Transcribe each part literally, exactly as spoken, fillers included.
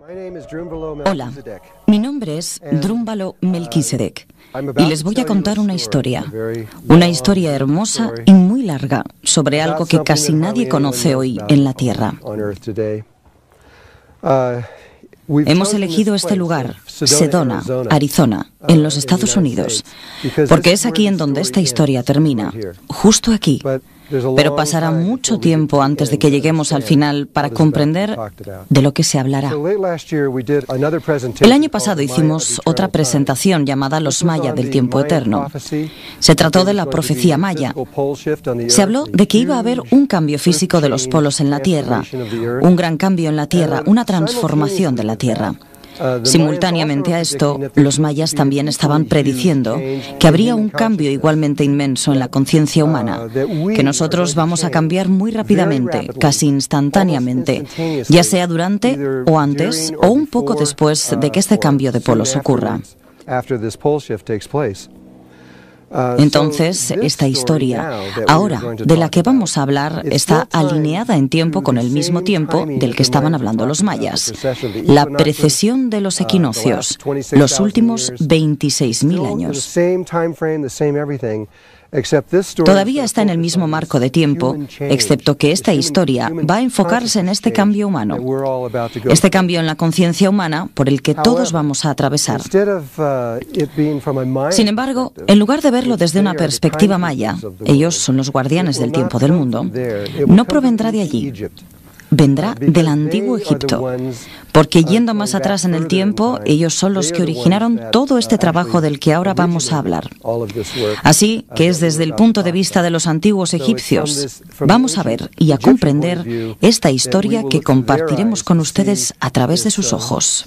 Hola, mi nombre es Drúmbalo Melquisedec y les voy a contar una historia, una historia hermosa y muy larga sobre algo que casi nadie conoce hoy en la Tierra. Hemos elegido este lugar, Sedona, Arizona, en los Estados Unidos, porque es aquí en donde esta historia termina, justo aquí. Pero pasará mucho tiempo antes de que lleguemos al final para comprender de lo que se hablará. El año pasado hicimos otra presentación llamada Los Maya del Tiempo Eterno. Se trató de la profecía maya. Se habló de que iba a haber un cambio físico de los polos en la Tierra, un gran cambio en la Tierra, una transformación de la Tierra. Simultáneamente a esto, los mayas también estaban prediciendo que habría un cambio igualmente inmenso en la conciencia humana, que nosotros vamos a cambiar muy rápidamente, casi instantáneamente, ya sea durante o antes o un poco después de que este cambio de polos ocurra. Entonces, esta historia, ahora de la que vamos a hablar, está alineada en tiempo con el mismo tiempo del que estaban hablando los mayas. La precesión de los equinoccios, los últimos veintiséis mil años. Todavía está en el mismo marco de tiempo, excepto que esta historia va a enfocarse en este cambio humano, este cambio en la conciencia humana por el que todos vamos a atravesar. Sin embargo, en lugar de verlo desde una perspectiva maya, ellos son los guardianes del tiempo del mundo, no provendrá de allí. Vendrá del antiguo Egipto, porque yendo más atrás en el tiempo, ellos son los que originaron todo este trabajo del que ahora vamos a hablar. Así que es desde el punto de vista de los antiguos egipcios. Vamos a ver y a comprender esta historia que compartiremos con ustedes a través de sus ojos.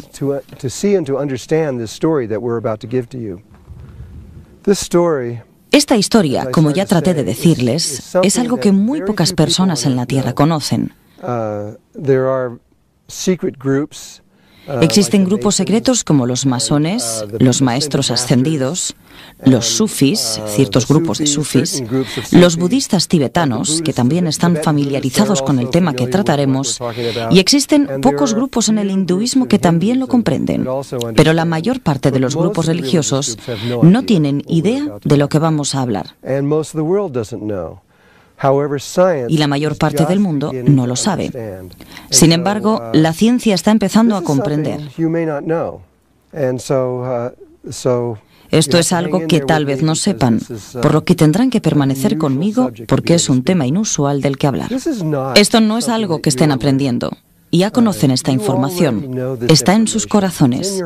Esta historia, como ya traté de decirles, es algo que muy pocas personas en la Tierra conocen. Existen grupos secretos como los masones, los maestros ascendidos, los sufis, ciertos grupos de sufis, los budistas tibetanos, que también están familiarizados con el tema que trataremos, y existen pocos grupos en el hinduismo que también lo comprenden, pero la mayor parte de los grupos religiosos no tienen idea de lo que vamos a hablar. Y la mayor parte del mundo no lo sabe. Sin embargo, la ciencia está empezando a comprender. Esto es algo que tal vez no sepan, por lo que tendrán que permanecer conmigo porque es un tema inusual del que hablar. Esto no es algo que estén aprendiendo. Ya conocen esta información. Está en sus corazones.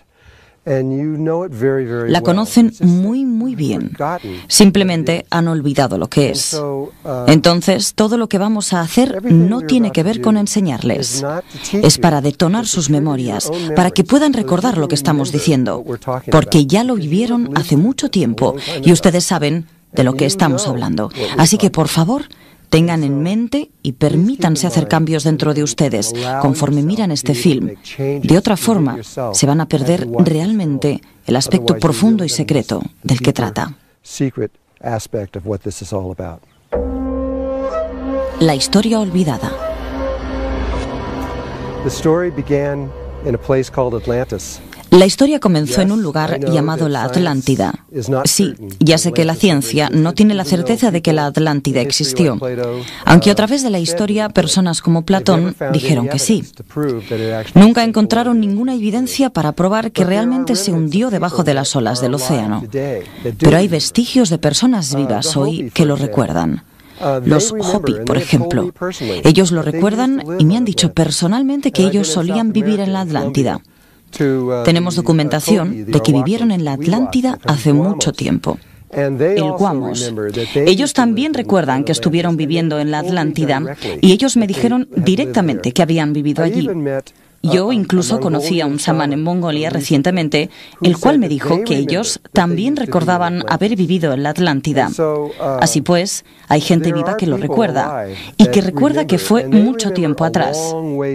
La conocen muy, muy bien. Simplemente han olvidado lo que es. Entonces, todo lo que vamos a hacer no tiene que ver con enseñarles. Es para detonar sus memorias, para que puedan recordar lo que estamos diciendo, porque ya lo vivieron hace mucho tiempo y ustedes saben de lo que estamos hablando. Así que, por favor, tengan en mente y permítanse hacer cambios dentro de ustedes conforme miran este film. De otra forma, se van a perder realmente el aspecto profundo y secreto del que trata. La historia olvidada. La historia comenzó en un lugar llamado la Atlántida. Sí, ya sé que la ciencia no tiene la certeza de que la Atlántida existió, aunque a través de la historia personas como Platón dijeron que sí. Nunca encontraron ninguna evidencia para probar que realmente se hundió debajo de las olas del océano. Pero hay vestigios de personas vivas hoy que lo recuerdan. Los Hopi, por ejemplo. Ellos lo recuerdan y me han dicho personalmente que ellos solían vivir en la Atlántida. Tenemos documentación de que vivieron en la Atlántida hace mucho tiempo. El Guamos. Ellos también recuerdan que estuvieron viviendo en la Atlántida y ellos me dijeron directamente que habían vivido allí. Yo incluso conocí a un chamán en Mongolia recientemente, el cual me dijo que ellos también recordaban haber vivido en la Atlántida. Así pues, hay gente viva que lo recuerda y que recuerda que fue mucho tiempo atrás.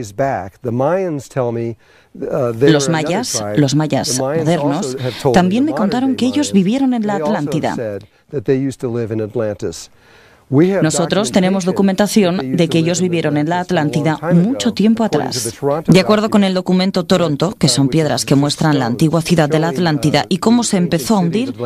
Los mayas, los mayas modernos, también me contaron que ellos vivieron en la Atlántida. Nosotros tenemos documentación de que ellos vivieron en la Atlántida mucho tiempo atrás. De acuerdo con el documento Toronto, que son piedras que muestran la antigua ciudad de la Atlántida y cómo se empezó a hundir,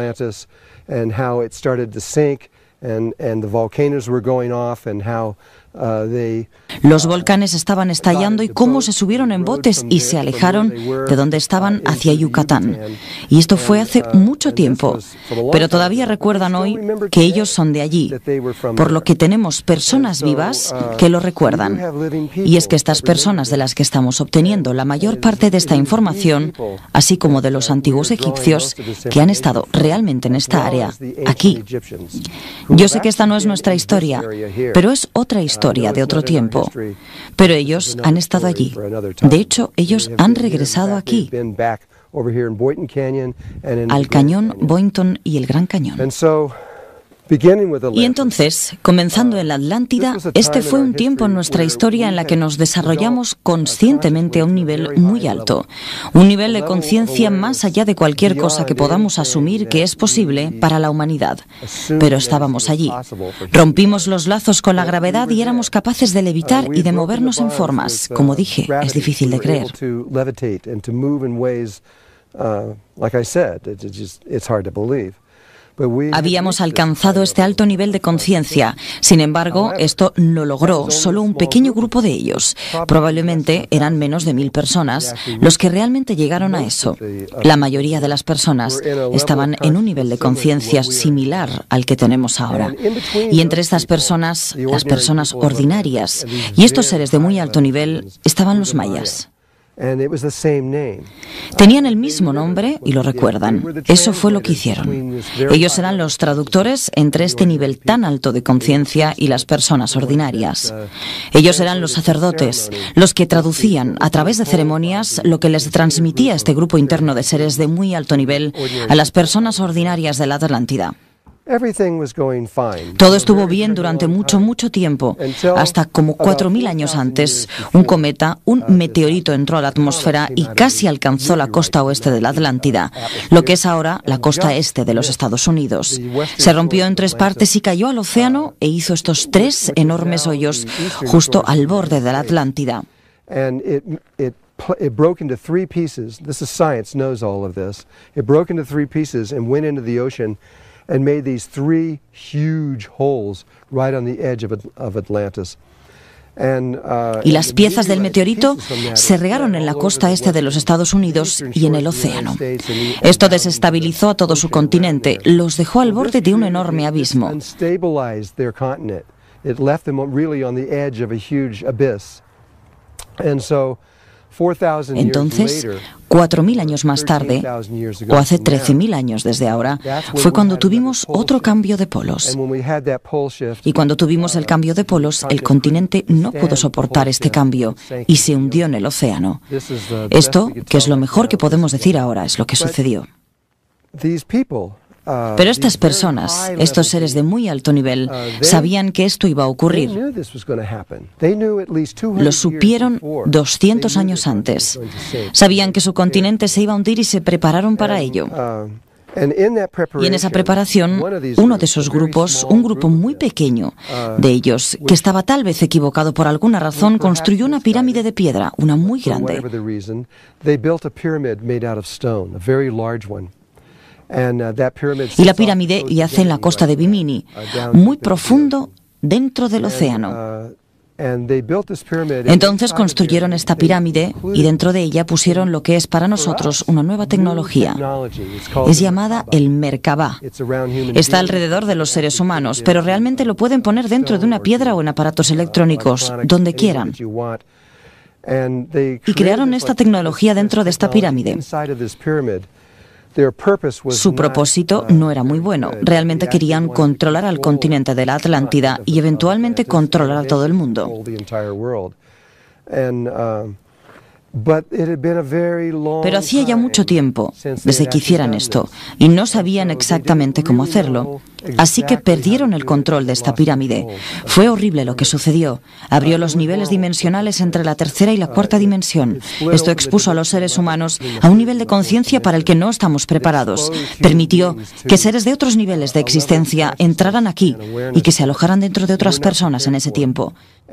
los volcanes estaban estallando y cómo se subieron en botes y se alejaron de donde estaban hacia Yucatán. Y esto fue hace mucho tiempo, pero todavía recuerdan hoy que ellos son de allí, por lo que tenemos personas vivas que lo recuerdan. Y es que estas personas de las que estamos obteniendo la mayor parte de esta información, así como de los antiguos egipcios que han estado realmente en esta área, aquí. Yo sé que esta no es nuestra historia, pero es otra historia. historia de otro tiempo, pero ellos han estado allí. De hecho, ellos han regresado aquí, al cañón Boynton y el Gran Cañón. Y entonces, comenzando en la Atlántida, este fue un tiempo en nuestra historia en la que nos desarrollamos conscientemente a un nivel muy alto, un nivel de conciencia más allá de cualquier cosa que podamos asumir que es posible para la humanidad. Pero estábamos allí. Rompimos los lazos con la gravedad y éramos capaces de levitar y de movernos en formas. Como dije, es difícil de creer. Habíamos alcanzado este alto nivel de conciencia. Sin embargo, esto lo logró solo un pequeño grupo de ellos. Probablemente eran menos de mil personas los que realmente llegaron a eso. La mayoría de las personas estaban en un nivel de conciencia similar al que tenemos ahora. Y entre estas personas, las personas ordinarias y estos seres de muy alto nivel, estaban los mayas. Tenían el mismo nombre y lo recuerdan. Eso fue lo que hicieron. Ellos eran los traductores entre este nivel tan alto de conciencia y las personas ordinarias. Ellos eran los sacerdotes, los que traducían a través de ceremonias lo que les transmitía este grupo interno de seres de muy alto nivel a las personas ordinarias de la Atlántida. Todo estuvo bien durante mucho, mucho tiempo, hasta como cuatro mil años antes. Un cometa, un meteorito entró a la atmósfera y casi alcanzó la costa oeste de la Atlántida, lo que es ahora la costa este de los Estados Unidos. Se rompió en tres partes y cayó al océano e hizo estos tres enormes hoyos justo al borde de la Atlántida. It broke into three pieces. This is science knows all of this. It broke into three pieces and went into the ocean and made these three huge holes right on the edge of, of Atlantis. Y las piezas del meteorito se regaron en la costa este de los Estados Unidos y en el océano. Esto desestabilizó a todo su continente, los dejó al borde de un enorme abismo. Entonces, cuatro mil años más tarde, o hace trece mil años desde ahora, fue cuando tuvimos otro cambio de polos. Y cuando tuvimos el cambio de polos, el continente no pudo soportar este cambio y se hundió en el océano. Esto, que es lo mejor que podemos decir ahora, es lo que sucedió. Pero estas personas, estos seres de muy alto nivel, sabían que esto iba a ocurrir. Lo supieron doscientos años antes. Sabían que su continente se iba a hundir y se prepararon para ello. Y en esa preparación, uno de esos grupos, un grupo muy pequeño de ellos, que estaba tal vez equivocado por alguna razón, construyó una pirámide de piedra, una muy grande. Y la pirámide yace en la costa de Bimini, muy profundo dentro del océano. Entonces construyeron esta pirámide y dentro de ella pusieron lo que es para nosotros una nueva tecnología. Es llamada el Merkabah. Está alrededor de los seres humanos, pero realmente lo pueden poner dentro de una piedra o en aparatos electrónicos, donde quieran. Y crearon esta tecnología dentro de esta pirámide. Su propósito no era muy bueno. Realmente querían controlar al continente de la Atlántida y eventualmente controlar a todo el mundo. Pero hacía ya mucho tiempo desde que hicieran esto y no sabían exactamente cómo hacerlo. Así que perdieron el control de esta pirámide. Fue horrible lo que sucedió. Abrió los niveles dimensionales entre la tercera y la cuarta dimensión. Esto expuso a los seres humanos a un nivel de conciencia para el que no estamos preparados. Permitió que seres de otros niveles de existencia entraran aquí y que se alojaran dentro de otras personas en ese tiempo.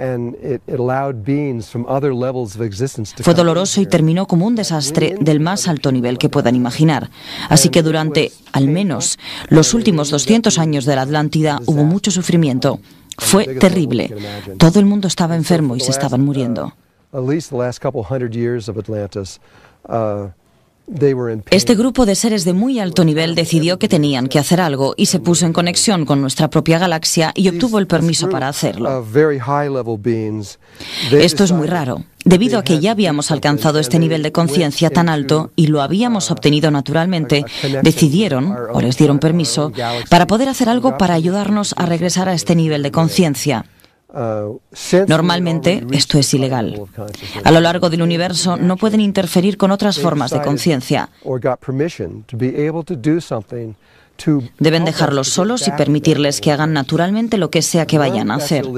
Fue doloroso y terminó como un desastre del más alto nivel que puedan imaginar. Así que durante, al menos, los últimos doscientos años de la Atlántida hubo mucho sufrimiento. Fue terrible. Todo el mundo estaba enfermo y se estaban muriendo. Este grupo de seres de muy alto nivel decidió que tenían que hacer algo y se puso en conexión con nuestra propia galaxia y obtuvo el permiso para hacerlo. Esto es muy raro, debido a que ya habíamos alcanzado este nivel de conciencia tan alto y lo habíamos obtenido naturalmente. Decidieron, o les dieron permiso, para poder hacer algo para ayudarnos a regresar a este nivel de conciencia. Normalmente esto es ilegal. A lo largo del universo no pueden interferir con otras formas de conciencia. Deben dejarlos solos y permitirles que hagan naturalmente lo que sea que vayan a hacer.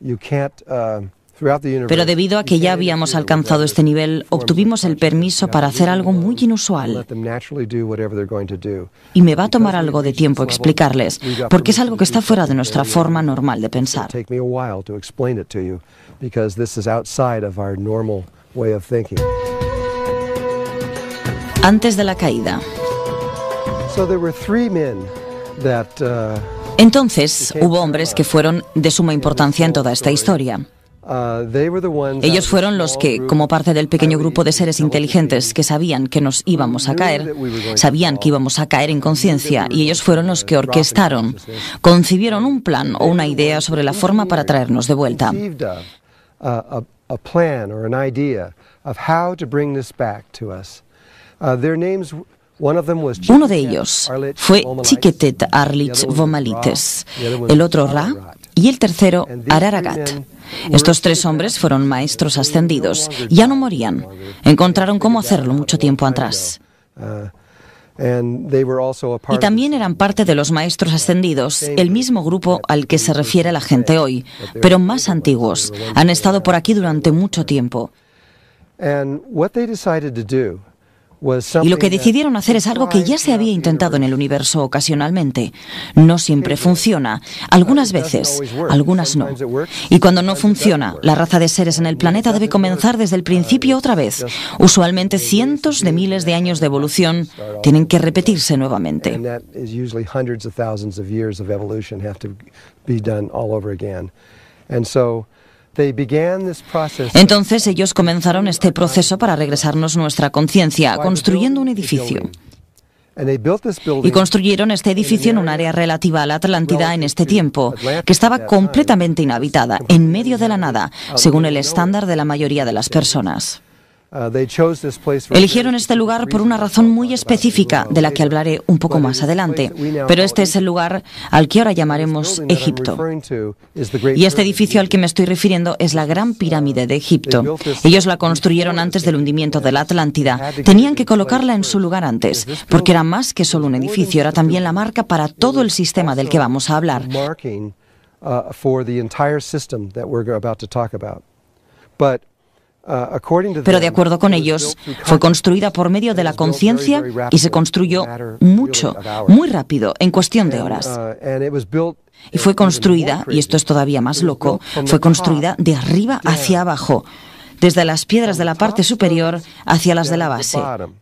Pero debido a que ya habíamos alcanzado este nivel, obtuvimos el permiso para hacer algo muy inusual. Y me va a tomar algo de tiempo explicarles, porque es algo que está fuera de nuestra forma normal de pensar. Antes de la caída. Entonces, hubo hombres que fueron de suma importancia en toda esta historia. Ellos fueron los que, como parte del pequeño grupo de seres inteligentes que sabían que nos íbamos a caer, sabían que íbamos a caer en conciencia, y ellos fueron los que orquestaron, concibieron un plan o una idea sobre la forma para traernos de vuelta. Uno de ellos fue Chiquetet Arlich Vomalites, el otro Ra y el tercero Araragat. Estos tres hombres fueron maestros ascendidos. Ya no morían. Encontraron cómo hacerlo mucho tiempo atrás. Y también eran parte de los maestros ascendidos, el mismo grupo al que se refiere la gente hoy, pero más antiguos. Han estado por aquí durante mucho tiempo. Y lo que decidieron hacer es algo que ya se había intentado en el universo ocasionalmente. No siempre funciona. Algunas veces, algunas no. Y cuando no funciona, la raza de seres en el planeta debe comenzar desde el principio otra vez. Usualmente cientos de miles de años de evolución tienen que repetirse nuevamente. Entonces ellos comenzaron este proceso para regresarnos nuestra conciencia, construyendo un edificio. Y construyeron este edificio en un área relativa a la Atlántida en este tiempo, que estaba completamente inhabitada, en medio de la nada, según el estándar de la mayoría de las personas. Eligieron este lugar por una razón muy específica, de la que hablaré un poco más adelante, pero este es el lugar al que ahora llamaremos Egipto. Y este edificio al que me estoy refiriendo es la Gran Pirámide de Egipto. Ellos la construyeron antes del hundimiento de la Atlántida. Tenían que colocarla en su lugar antes, porque era más que solo un edificio, era también la marca para todo el sistema del que vamos a hablar. Pero de acuerdo con ellos, fue construida por medio de la conciencia y se construyó mucho, muy rápido, en cuestión de horas. Y fue construida, y esto es todavía más loco, fue construida de arriba hacia abajo, desde las piedras de la parte superior hacia las de la base.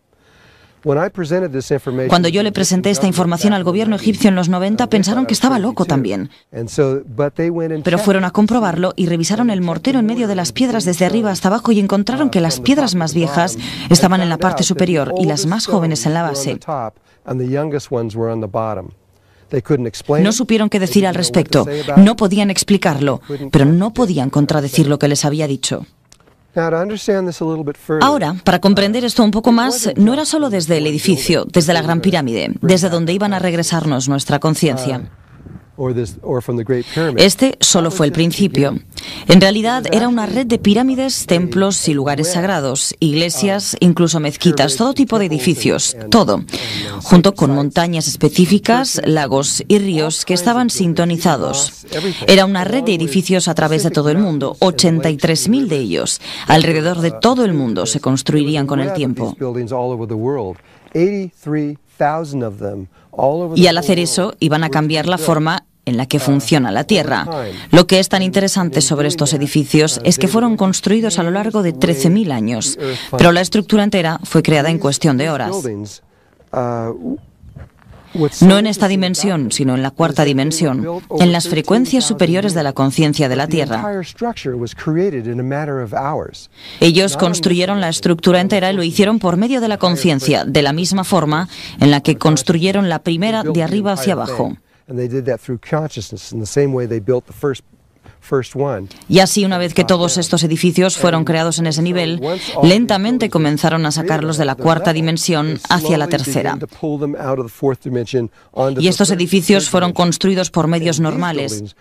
Cuando yo le presenté esta información al gobierno egipcio en los noventa, pensaron que estaba loco también. Pero fueron a comprobarlo y revisaron el mortero en medio de las piedras desde arriba hasta abajo y encontraron que las piedras más viejas estaban en la parte superior y las más jóvenes en la base. No supieron qué decir al respecto, no podían explicarlo, pero no podían contradecir lo que les había dicho. Ahora, para comprender esto un poco más, no era solo desde el edificio, desde la Gran Pirámide, desde donde iban a regresarnos nuestra conciencia. Este solo fue el principio. En realidad era una red de pirámides, templos y lugares sagrados, iglesias, incluso mezquitas, todo tipo de edificios, todo, junto con montañas específicas, lagos y ríos que estaban sintonizados. Era una red de edificios a través de todo el mundo, ochenta y tres mil de ellos, alrededor de todo el mundo, se construirían con el tiempo. Y al hacer eso, iban a cambiar la forma en la que funciona la Tierra. Lo que es tan interesante sobre estos edificios es que fueron construidos a lo largo de trece mil años, pero la estructura entera fue creada en cuestión de horas. No en esta dimensión, sino en la cuarta dimensión, en las frecuencias superiores de la conciencia de la Tierra. Ellos construyeron la estructura entera y lo hicieron por medio de la conciencia, de la misma forma en la que construyeron la primera de arriba hacia abajo. Y así, una vez que todos estos edificios fueron creados en ese nivel, lentamente comenzaron a sacarlos de la cuarta dimensión hacia la tercera. Y estos edificios fueron construidos por medios normales.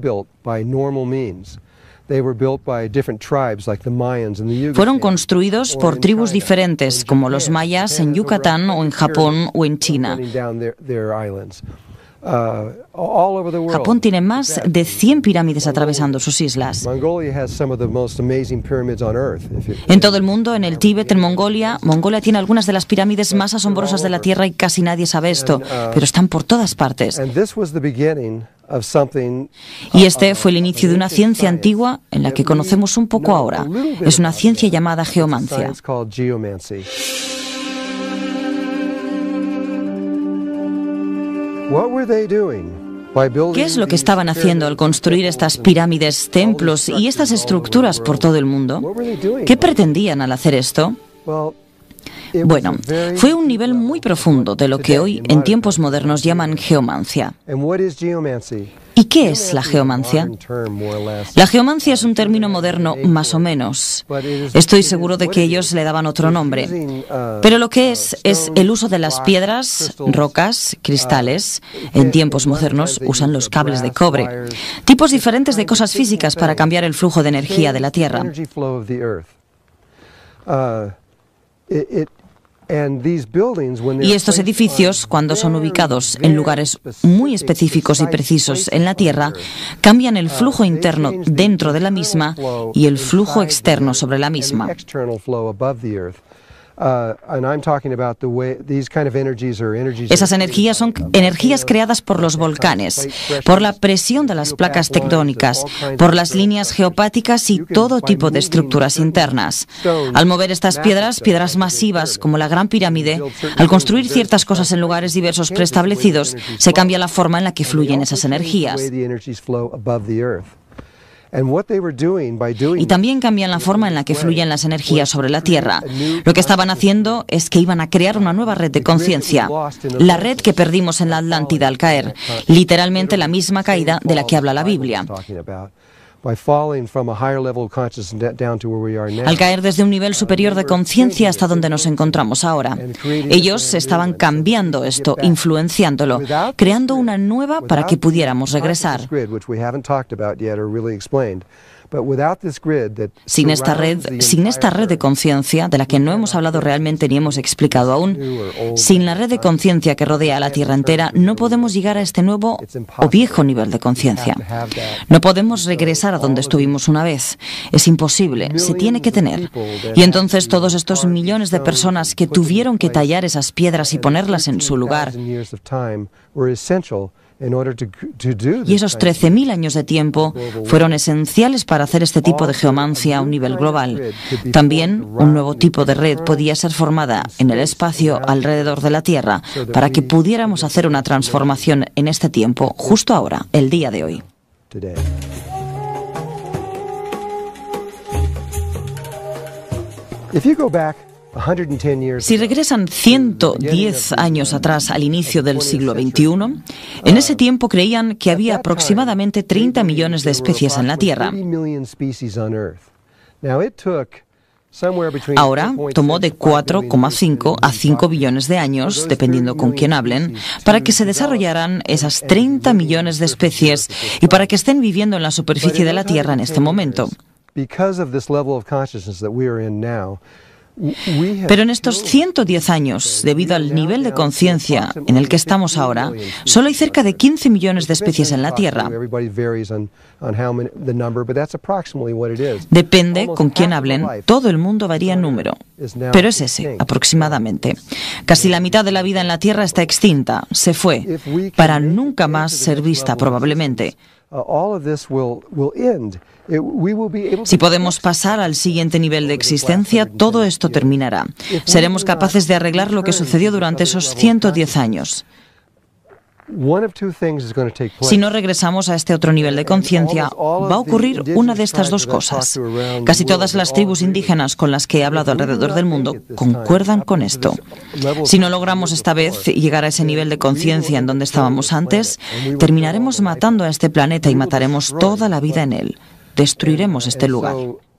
Fueron construidos por tribus diferentes, como los mayas en Yucatán o en Japón o en China. Japón tiene más de cien pirámides atravesando sus islas. En todo el mundo, en el Tíbet, en Mongolia, Mongolia tiene algunas de las pirámides más asombrosas de la Tierra y casi nadie sabe esto, pero están por todas partes. Y este fue el inicio de una ciencia antigua en la que conocemos un poco ahora. Es una ciencia llamada geomancia. ¿Qué es lo que estaban haciendo al construir estas pirámides, templos y estas estructuras por todo el mundo? ¿Qué pretendían al hacer esto? Bueno, fue un nivel muy profundo de lo que hoy, en tiempos modernos, llaman geomancia. ¿Y qué es la geomancia? La geomancia es un término moderno, más o menos. Estoy seguro de que ellos le daban otro nombre. Pero lo que es, es el uso de las piedras, rocas, cristales. En tiempos modernos usan los cables de cobre. Tipos diferentes de cosas físicas para cambiar el flujo de energía de la Tierra. Y estos edificios, cuando son ubicados en lugares muy específicos y precisos en la Tierra, cambian el flujo interno dentro de la misma y el flujo externo sobre la misma. Esas energías son energías creadas por los volcanes, por la presión de las placas tectónicas, por las líneas geopáticas y todo tipo de estructuras internas. Al mover estas piedras, piedras masivas como la Gran Pirámide, al construir ciertas cosas en lugares diversos preestablecidos, se cambia la forma en la que fluyen esas energías. Y también cambian la forma en la que fluyen las energías sobre la Tierra. Lo que estaban haciendo es que iban a crear una nueva red de conciencia, la red que perdimos en la Atlántida al caer, literalmente la misma caída de la que habla la Biblia. Al caer desde un nivel superior de conciencia hasta donde nos encontramos ahora. Ellos estaban cambiando esto, influenciándolo, creando una nueva para que pudiéramos regresar. Sin esta red, sin esta red de conciencia, de la que no hemos hablado realmente ni hemos explicado aún, sin la red de conciencia que rodea a la Tierra entera, no podemos llegar a este nuevo o viejo nivel de conciencia. No podemos regresar a donde estuvimos una vez. Es imposible, se tiene que tener. Y entonces todos estos millones de personas que tuvieron que tallar esas piedras y ponerlas en su lugar, y esos trece mil años de tiempo fueron esenciales para hacer este tipo de geomancia a un nivel global. También un nuevo tipo de red podía ser formada en el espacio alrededor de la Tierra para que pudiéramos hacer una transformación en este tiempo, justo ahora, el día de hoy. Si regresan ciento diez años atrás al inicio del siglo veintiuno, en ese tiempo creían que había aproximadamente treinta millones de especies en la Tierra. Ahora tomó de cuatro coma cinco a cinco billones de años, dependiendo con quién hablen, para que se desarrollaran esas treinta millones de especies y para que estén viviendo en la superficie de la Tierra en este momento. Pero en estos ciento diez años, debido al nivel de conciencia en el que estamos ahora, solo hay cerca de quince millones de especies en la Tierra. Depende con quién hablen, todo el mundo varía en número, pero es ese, aproximadamente. Casi la mitad de la vida en la Tierra está extinta, se fue, para nunca más ser vista probablemente. Si podemos pasar al siguiente nivel de existencia, todo esto terminará. Seremos capaces de arreglar lo que sucedió durante esos ciento diez años. Si no regresamos a este otro nivel de conciencia, va a ocurrir una de estas dos cosas. Casi todas las tribus indígenas con las que he hablado alrededor del mundo concuerdan con esto. Si no logramos esta vez llegar a ese nivel de conciencia en donde estábamos antes, terminaremos matando a este planeta y mataremos toda la vida en él. Destruiremos este lugar.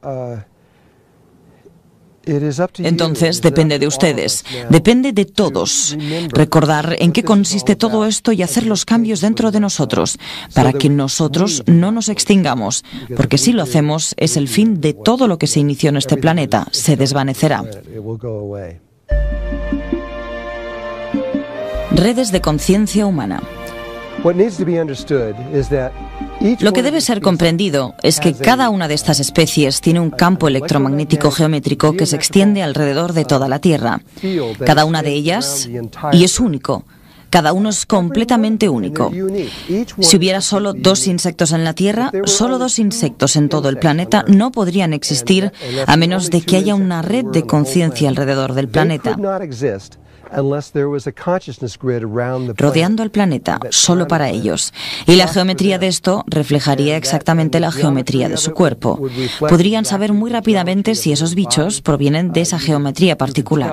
Entonces, depende de ustedes, depende de todos, recordar en qué consiste todo esto y hacer los cambios dentro de nosotros, para que nosotros no nos extingamos, porque si lo hacemos, es el fin de todo lo que se inició en este planeta, se desvanecerá. Redes de conciencia humana. Lo que debe ser comprendido es que cada una de estas especies tiene un campo electromagnético geométrico que se extiende alrededor de toda la Tierra. Cada una de ellas, y es único, cada uno es completamente único. Si hubiera solo dos insectos en la Tierra, solo dos insectos en todo el planeta no podrían existir a menos de que haya una red de conciencia alrededor del planeta, rodeando al planeta, solo para ellos. Y la geometría de esto reflejaría exactamente la geometría de su cuerpo. Podrían saber muy rápidamente si esos bichos provienen de esa geometría particular.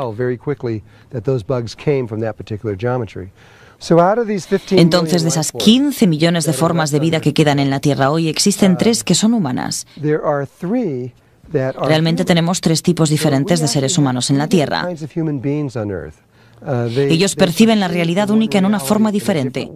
Entonces, de esas quince millones de formas de vida que quedan en la Tierra hoy, existen tres que son humanas. Realmente tenemos tres tipos diferentes de seres humanos en la Tierra. Ellos perciben la realidad única en una forma diferente.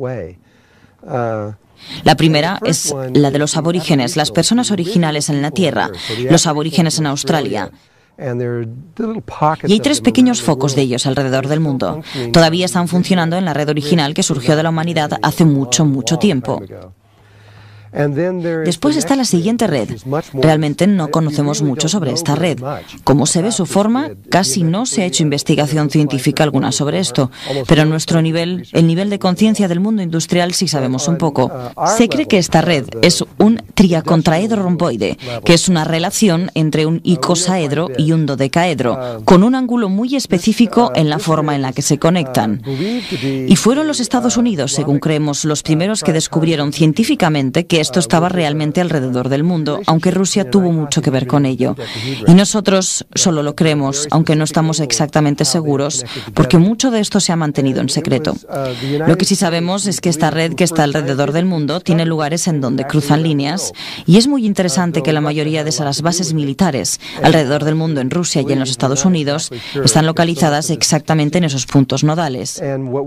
La primera es la de los aborígenes, las personas originales en la Tierra, los aborígenes en Australia. Y hay tres pequeños focos de ellos alrededor del mundo. Todavía están funcionando en la red original que surgió de la humanidad hace mucho, mucho tiempo. Después está la siguiente red. Realmente no conocemos mucho sobre esta red. Como se ve su forma, casi no se ha hecho investigación científica alguna sobre esto, pero a nuestro nivel, el nivel de conciencia del mundo industrial, sí sabemos un poco. Se cree que esta red es un triacontraedro romboide, que es una relación entre un icosaedro y un dodecaedro, con un ángulo muy específico en la forma en la que se conectan. Y fueron los Estados Unidos, según creemos, los primeros que descubrieron científicamente que esto estaba realmente alrededor del mundo, aunque Rusia tuvo mucho que ver con ello. Y nosotros solo lo creemos, aunque no estamos exactamente seguros, porque mucho de esto se ha mantenido en secreto. Lo que sí sabemos es que esta red que está alrededor del mundo tiene lugares en donde cruzan líneas, y es muy interesante que la mayoría de esas bases militares alrededor del mundo, en Rusia y en los Estados Unidos, están localizadas exactamente en esos puntos nodales.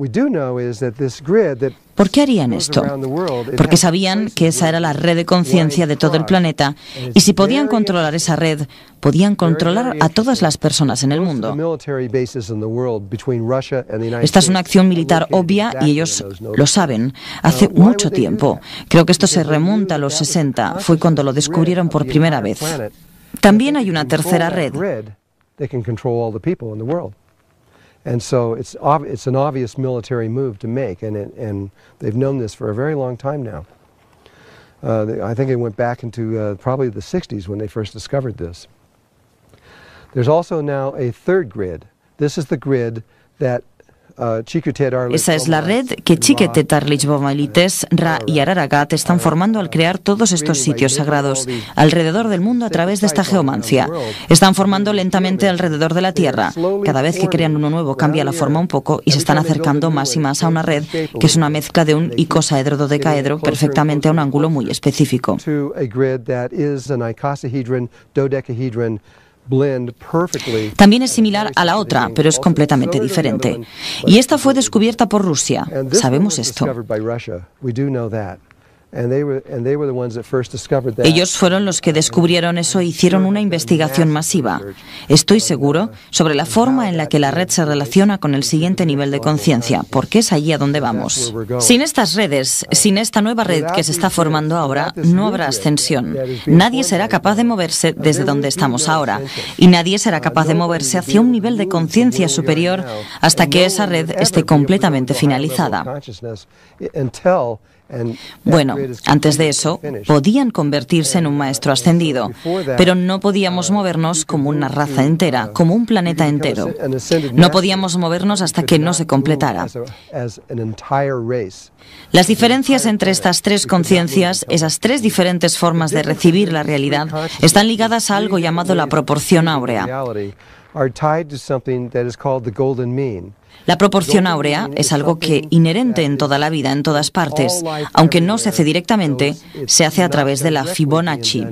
¿Por qué harían esto? Porque sabían que esa era la red de conciencia de todo el planeta, y si podían controlar esa red, podían controlar a todas las personas en el mundo. Esta es una acción militar obvia y ellos lo saben. Hace mucho tiempo. Creo que esto se remonta a los sesenta. Fue cuando lo descubrieron por primera vez. También hay una tercera red. And so it's, ob it's an obvious military move to make, and, it, and they've known this for a very long time now. Uh, they, I think it went back into uh, probably the sixties when they first discovered this. There's also now a third grid. This is the grid that Esa es la red que Chiquetetarlichbomalites, Ra y Araragat están formando al crear todos estos sitios sagrados alrededor del mundo a través de esta geomancia. Están formando lentamente alrededor de la Tierra. Cada vez que crean uno nuevo cambia la forma un poco y se están acercando más y más a una red que es una mezcla de un icosaedro dodecaedro perfectamente a un ángulo muy específico. También es similar a la otra, pero es completamente diferente. Y esta fue descubierta por Rusia. Sabemos esto. Ellos fueron los que descubrieron eso e hicieron una investigación masiva. Estoy seguro sobre la forma en la que la red se relaciona con el siguiente nivel de conciencia, porque es allí a donde vamos. Sin estas redes, sin esta nueva red que se está formando ahora, no habrá ascensión. Nadie será capaz de moverse desde donde estamos ahora, y nadie será capaz de moverse hacia un nivel de conciencia superior hasta que esa red esté completamente finalizada. Bueno, antes de eso, podían convertirse en un maestro ascendido, pero no podíamos movernos como una raza entera, como un planeta entero. No podíamos movernos hasta que no se completara. Las diferencias entre estas tres conciencias, esas tres diferentes formas de recibir la realidad, están ligadas a algo llamado la proporción áurea. La proporción áurea es algo que, inherente en toda la vida, en todas partes, aunque no se hace directamente, se hace a través de la Fibonacci.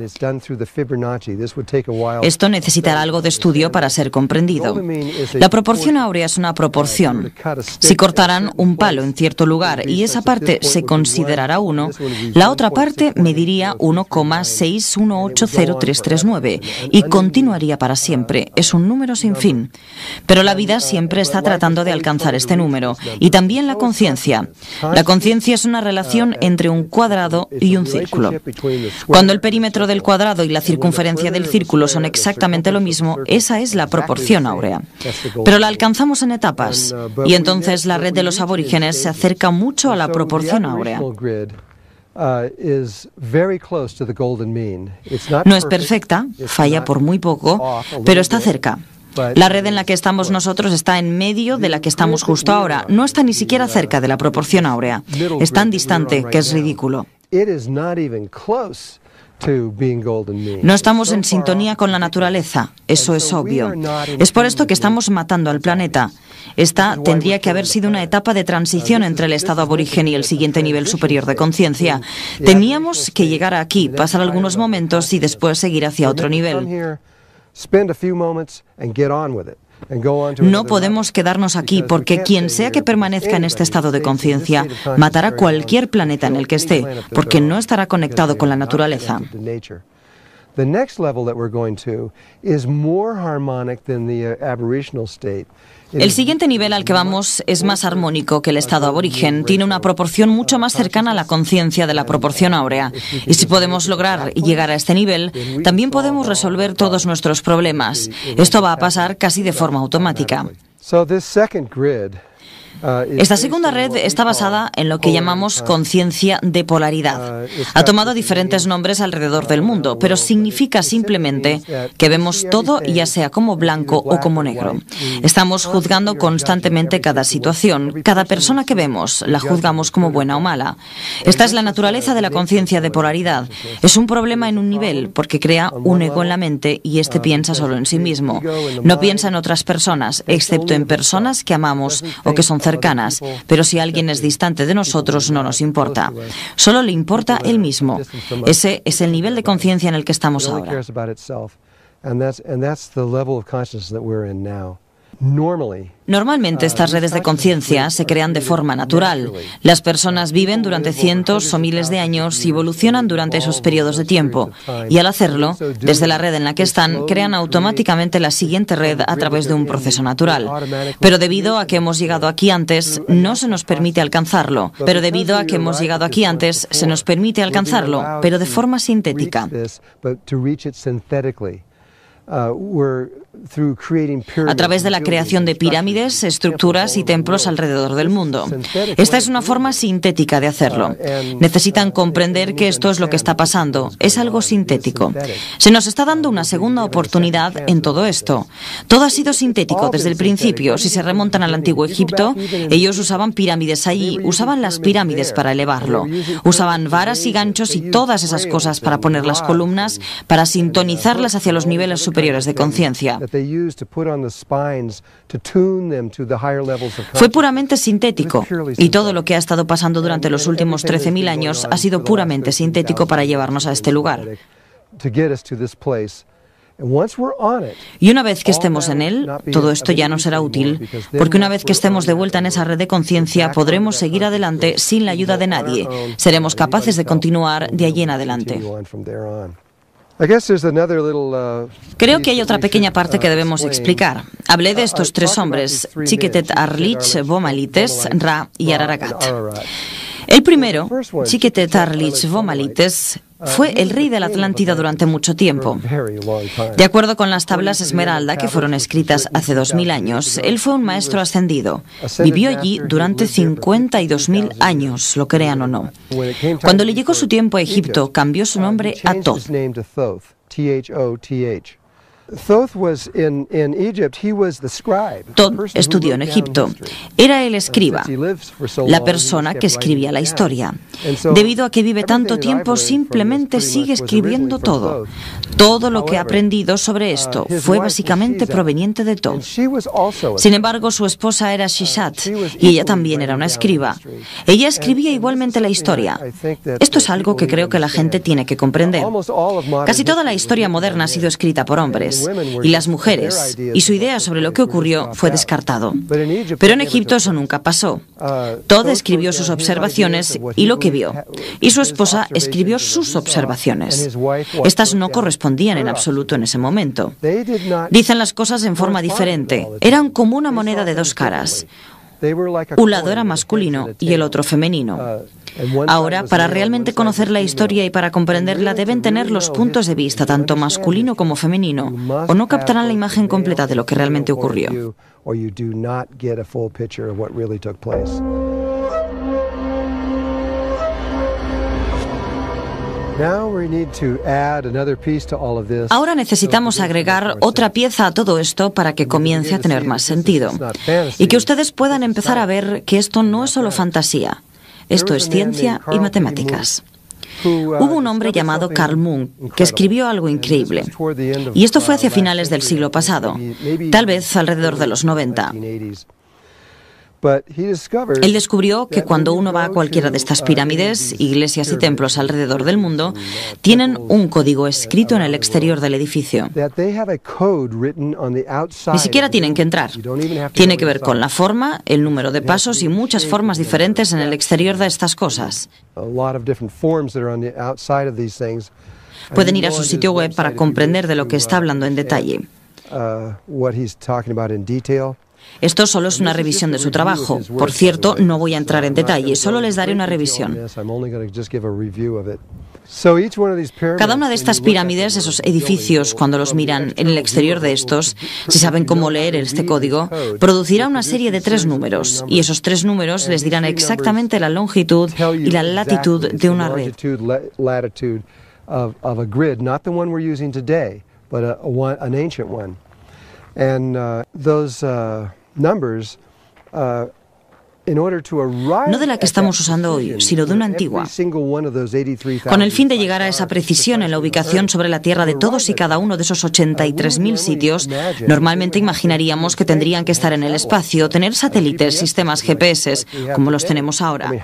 Esto necesitará algo de estudio para ser comprendido. La proporción áurea es una proporción. Si cortaran un palo en cierto lugar y esa parte se considerara uno, la otra parte mediría uno coma seis uno ocho cero tres tres nueve y continuaría para siempre. Es un número sin fin. Pero la vida siempre está tratando de alcanzar este número, y también la conciencia. La conciencia es una relación entre un cuadrado y un círculo. Cuando el perímetro del cuadrado y la circunferencia del círculo son exactamente lo mismo, esa es la proporción áurea. Pero la alcanzamos en etapas, y entonces la red de los aborígenes se acerca mucho a la proporción áurea. No es perfecta, falla por muy poco, pero está cerca. La red en la que estamos nosotros está en medio de la que estamos justo ahora. No está ni siquiera cerca de la proporción áurea. Es tan distante que es ridículo. No estamos en sintonía con la naturaleza. Eso es obvio. Es por esto que estamos matando al planeta. Esta tendría que haber sido una etapa de transición entre el estado aborigen y el siguiente nivel superior de conciencia. Teníamos que llegar aquí, pasar algunos momentos y después seguir hacia otro nivel. No podemos quedarnos aquí porque quien sea que permanezca en este estado de conciencia matará cualquier planeta en el que esté, porque no estará conectado con la naturaleza. The next level that we're going to is more harmonic than the aboriginal state. El siguiente nivel al que vamos es más armónico que el estado aborigen, tiene una proporción mucho más cercana a la conciencia de la proporción áurea. Y si podemos lograr llegar a este nivel, también podemos resolver todos nuestros problemas. Esto va a pasar casi de forma automática. So this second grid Esta segunda red está basada en lo que llamamos conciencia de polaridad. Ha tomado diferentes nombres alrededor del mundo, pero significa simplemente que vemos todo ya sea como blanco o como negro. Estamos juzgando constantemente cada situación, cada persona que vemos, la juzgamos como buena o mala. Esta es la naturaleza de la conciencia de polaridad. Es un problema en un nivel porque crea un ego en la mente y este piensa solo en sí mismo. No piensa en otras personas, excepto en personas que amamos o que son cercanas. cercanas, pero si alguien es distante de nosotros no nos importa. Solo le importa él mismo. Ese es el nivel de conciencia en el que estamos ahora. Normalmente estas redes de conciencia se crean de forma natural. Las personas viven durante cientos o miles de años y evolucionan durante esos periodos de tiempo. Y al hacerlo, desde la red en la que están, crean automáticamente la siguiente red a través de un proceso natural. Pero debido a que hemos llegado aquí antes, no se nos permite alcanzarlo. Pero debido a que hemos llegado aquí antes, se nos permite alcanzarlo, pero de forma sintética. A través de la creación de pirámides, estructuras y templos alrededor del mundo. Esta es una forma sintética de hacerlo. Necesitan comprender que esto es lo que está pasando. Es algo sintético. Se nos está dando una segunda oportunidad en todo esto. Todo ha sido sintético desde el principio. Si se remontan al antiguo Egipto, ellos usaban pirámides allí, usaban las pirámides para elevarlo. Usaban varas y ganchos y todas esas cosas para poner las columnas, para sintonizarlas hacia los niveles superiores de conciencia. Fue puramente sintético, y todo lo que ha estado pasando durante los últimos trece mil años ha sido puramente sintético para llevarnos a este lugar. Y una vez que estemos en él, todo esto ya no será útil, porque una vez que estemos de vuelta en esa red de conciencia, podremos seguir adelante sin la ayuda de nadie. Seremos capaces de continuar de allí en adelante. Creo que hay otra pequeña parte que debemos explicar. Hablé de estos tres hombres, Chiquetet Arlich, Bomalites, Ra y Araragat. El primero, Chiquetet Arlich Bomalites, fue el rey de la Atlántida durante mucho tiempo. De acuerdo con las tablas Esmeralda que fueron escritas hace dos mil años, él fue un maestro ascendido. Vivió allí durante cincuenta y dos mil años, lo crean o no. Cuando le llegó su tiempo a Egipto, cambió su nombre a Thoth. Thoth estudió en Egipto. Era el escriba, la persona que escribía la historia. Debido a que vive tanto tiempo, simplemente sigue escribiendo todo. Todo lo que ha aprendido sobre esto fue básicamente proveniente de Thoth. Sin embargo, su esposa era Shishat y ella también era una escriba. Ella escribía igualmente la historia. Esto es algo que creo que la gente tiene que comprender. Casi toda la historia moderna ha sido escrita por hombres y las mujeres, y su idea sobre lo que ocurrió fue descartado. Pero en Egipto eso nunca pasó. Thoth escribió sus observaciones y lo que vio, y su esposa escribió sus observaciones. Estas no correspondían en absoluto en ese momento. Dicen las cosas en forma diferente. Eran como una moneda de dos caras. Un lado era masculino y el otro femenino. Ahora, para realmente conocer la historia y para comprenderla, deben tener los puntos de vista, tanto masculino como femenino, o no captarán la imagen completa de lo que realmente ocurrió. Ahora necesitamos agregar otra pieza a todo esto para que comience a tener más sentido y que ustedes puedan empezar a ver que esto no es solo fantasía. Esto es ciencia y matemáticas. Hubo un hombre llamado Carl Jung que escribió algo increíble. Y esto fue hacia finales del siglo pasado, tal vez alrededor de los noventa. Él descubrió que cuando uno va a cualquiera de estas pirámides, iglesias y templos alrededor del mundo, tienen un código escrito en el exterior del edificio. Ni siquiera tienen que entrar. Tiene que ver con la forma, el número de pasos y muchas formas diferentes en el exterior de estas cosas. Pueden ir a su sitio web para comprender de lo que está hablando en detalle. Esto solo es una revisión de su trabajo. Por cierto, no voy a entrar en detalle, solo les daré una revisión. Cada una de estas pirámides, esos edificios, cuando los miran en el exterior de estos, si saben cómo leer este código, producirá una serie de tres números, y esos tres números les dirán exactamente la longitud y la latitud de una red. And uh, those uh, numbers, uh, in order to arrive no de la que estamos usando hoy, sino de una antigua, con el fin de llegar a esa precisión en la ubicación sobre la Tierra de todos y cada uno de esos ochenta y tres mil sitios. Normalmente imaginaríamos que tendrían que estar en el espacio, tener satélites, sistemas G P S, como los tenemos ahora.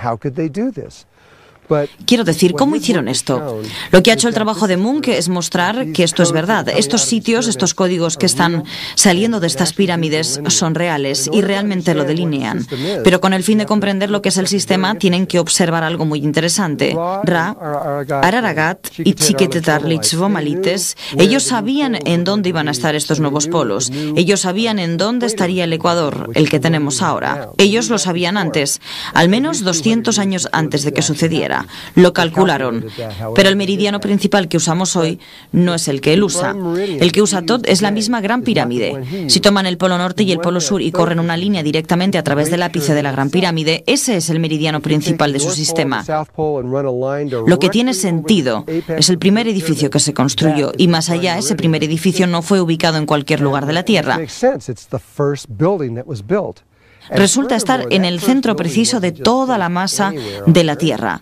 Quiero decir, ¿cómo hicieron esto? Lo que ha hecho el trabajo de Jung es mostrar que esto es verdad. Estos sitios, estos códigos que están saliendo de estas pirámides son reales y realmente lo delinean. Pero con el fin de comprender lo que es el sistema, tienen que observar algo muy interesante. Ra, Araragat y Chiquetet Arlich Bomalites, ellos sabían en dónde iban a estar estos nuevos polos. Ellos sabían en dónde estaría el Ecuador, el que tenemos ahora. Ellos lo sabían antes, al menos doscientos años antes de que sucediera. Lo calcularon, pero el meridiano principal que usamos hoy no es el que él usa. El que usa Thoth es la misma Gran Pirámide. Si toman el polo norte y el polo sur y corren una línea directamente a través del ápice de la Gran Pirámide, ese es el meridiano principal de su sistema. Lo que tiene sentido es el primer edificio que se construyó, y más allá, ese primer edificio no fue ubicado en cualquier lugar de la Tierra. Resulta estar en el centro preciso de toda la masa de la Tierra.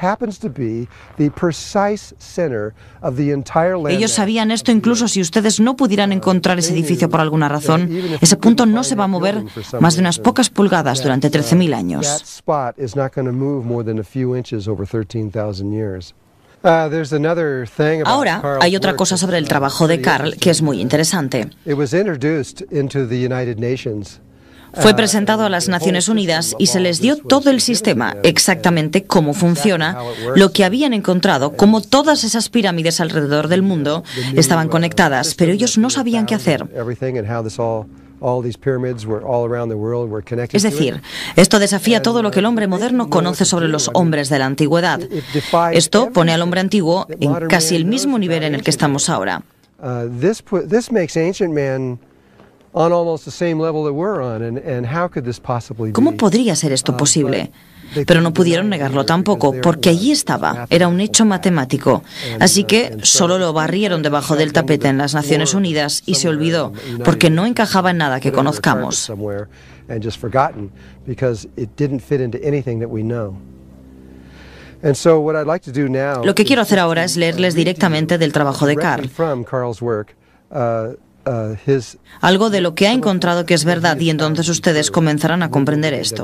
Ellos sabían esto incluso si ustedes no pudieran encontrar ese edificio por alguna razón. Ese punto no se va a mover más de unas pocas pulgadas durante trece mil años. Ahora, hay otra cosa sobre el trabajo de Carl que es muy interesante. Fue presentado a las Naciones Unidas y se les dio todo el sistema, exactamente cómo funciona, lo que habían encontrado, cómo todas esas pirámides alrededor del mundo estaban conectadas, pero ellos no sabían qué hacer. Es decir, esto desafía todo lo que el hombre moderno conoce sobre los hombres de la antigüedad. Esto pone al hombre antiguo en casi el mismo nivel en el que estamos ahora. ¿Cómo podría ser esto posible? Pero no pudieron negarlo tampoco, porque allí estaba, era un hecho matemático. Así que solo lo barrieron debajo del tapete en las Naciones Unidas y se olvidó, porque no encajaba en nada que conozcamos. Lo que quiero hacer ahora es leerles directamente del trabajo de Carl. Algo de lo que ha encontrado que es verdad, y entonces ustedes comenzarán a comprender esto.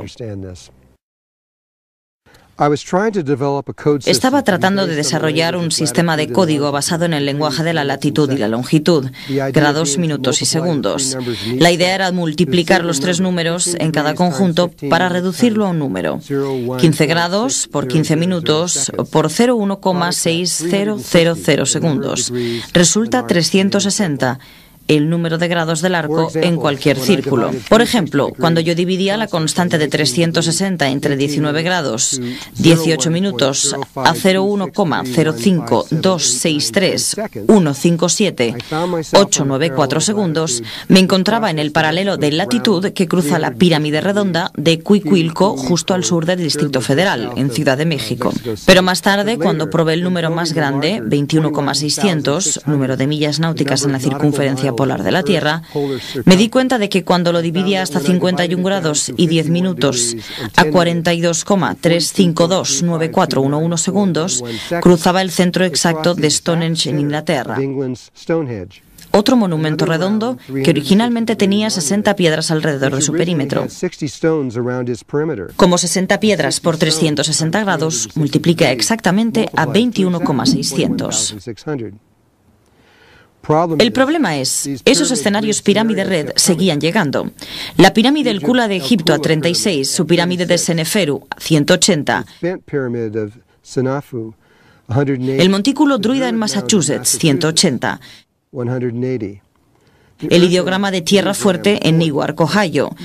Estaba tratando de desarrollar un sistema de código basado en el lenguaje de la latitud y la longitud, grados, minutos y segundos. La idea era multiplicar los tres números en cada conjunto para reducirlo a un número. quince grados por quince minutos por cero coma uno coma seis cero cero cero segundos. Resulta trescientos sesenta. El número de grados del arco en cualquier círculo. Por ejemplo, cuando yo dividía la constante de trescientos sesenta entre diecinueve grados, dieciocho minutos a cero coma uno coma cero cinco dos seis tres uno cinco siete ocho nueve cuatro segundos, me encontraba en el paralelo de latitud que cruza la pirámide redonda de Cuicuilco justo al sur del Distrito Federal, en Ciudad de México. Pero más tarde, cuando probé el número más grande, veintiuno coma seiscientos, número de millas náuticas en la circunferencia polar de la Tierra, me di cuenta de que cuando lo dividía hasta cincuenta y un grados y diez minutos a cuarenta y dos coma trescientos cincuenta y dos nueve cuatro uno segundos, cruzaba el centro exacto de Stonehenge en Inglaterra. Otro monumento redondo que originalmente tenía sesenta piedras alrededor de su perímetro. Como sesenta piedras por trescientos sesenta grados multiplica exactamente a veintiuno coma seiscientos. El problema es, esos escenarios pirámide red seguían llegando. La pirámide del Kula de Egipto a treinta y seis, su pirámide de Seneferu a ciento ochenta, el montículo Druida en Massachusetts, ciento ochenta, el ideograma de Tierra Fuerte en Newark, Ohio,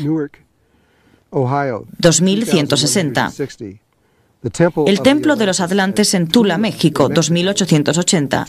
dos mil ciento sesenta. El Templo de los Atlantes en Tula, México, dos mil ochocientos ochenta.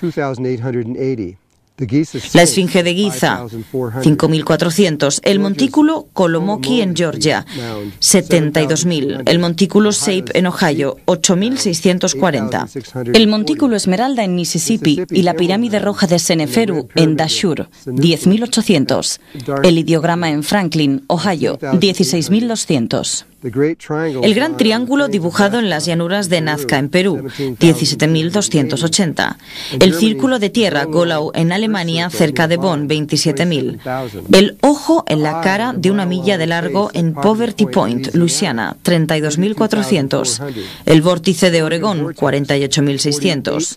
La Esfinge de Giza, cinco mil cuatrocientos. El montículo Kolomoki en Georgia, setenta y dos mil. El montículo Shape en Ohio, ocho mil seiscientos cuarenta. El montículo Esmeralda en Mississippi y la pirámide roja de Seneferu en Dashur, diez mil ochocientos. El ideograma en Franklin, Ohio, dieciséis mil doscientos. El Gran Triángulo dibujado en las llanuras de Nazca, en Perú, diecisiete mil doscientos ochenta. El Círculo de Tierra, Golau, en Alemania, cerca de Bonn, veintisiete mil. El Ojo en la cara de una milla de largo en Poverty Point, Luisiana, treinta y dos mil cuatrocientos. El Vórtice de Oregón, cuarenta y ocho mil seiscientos.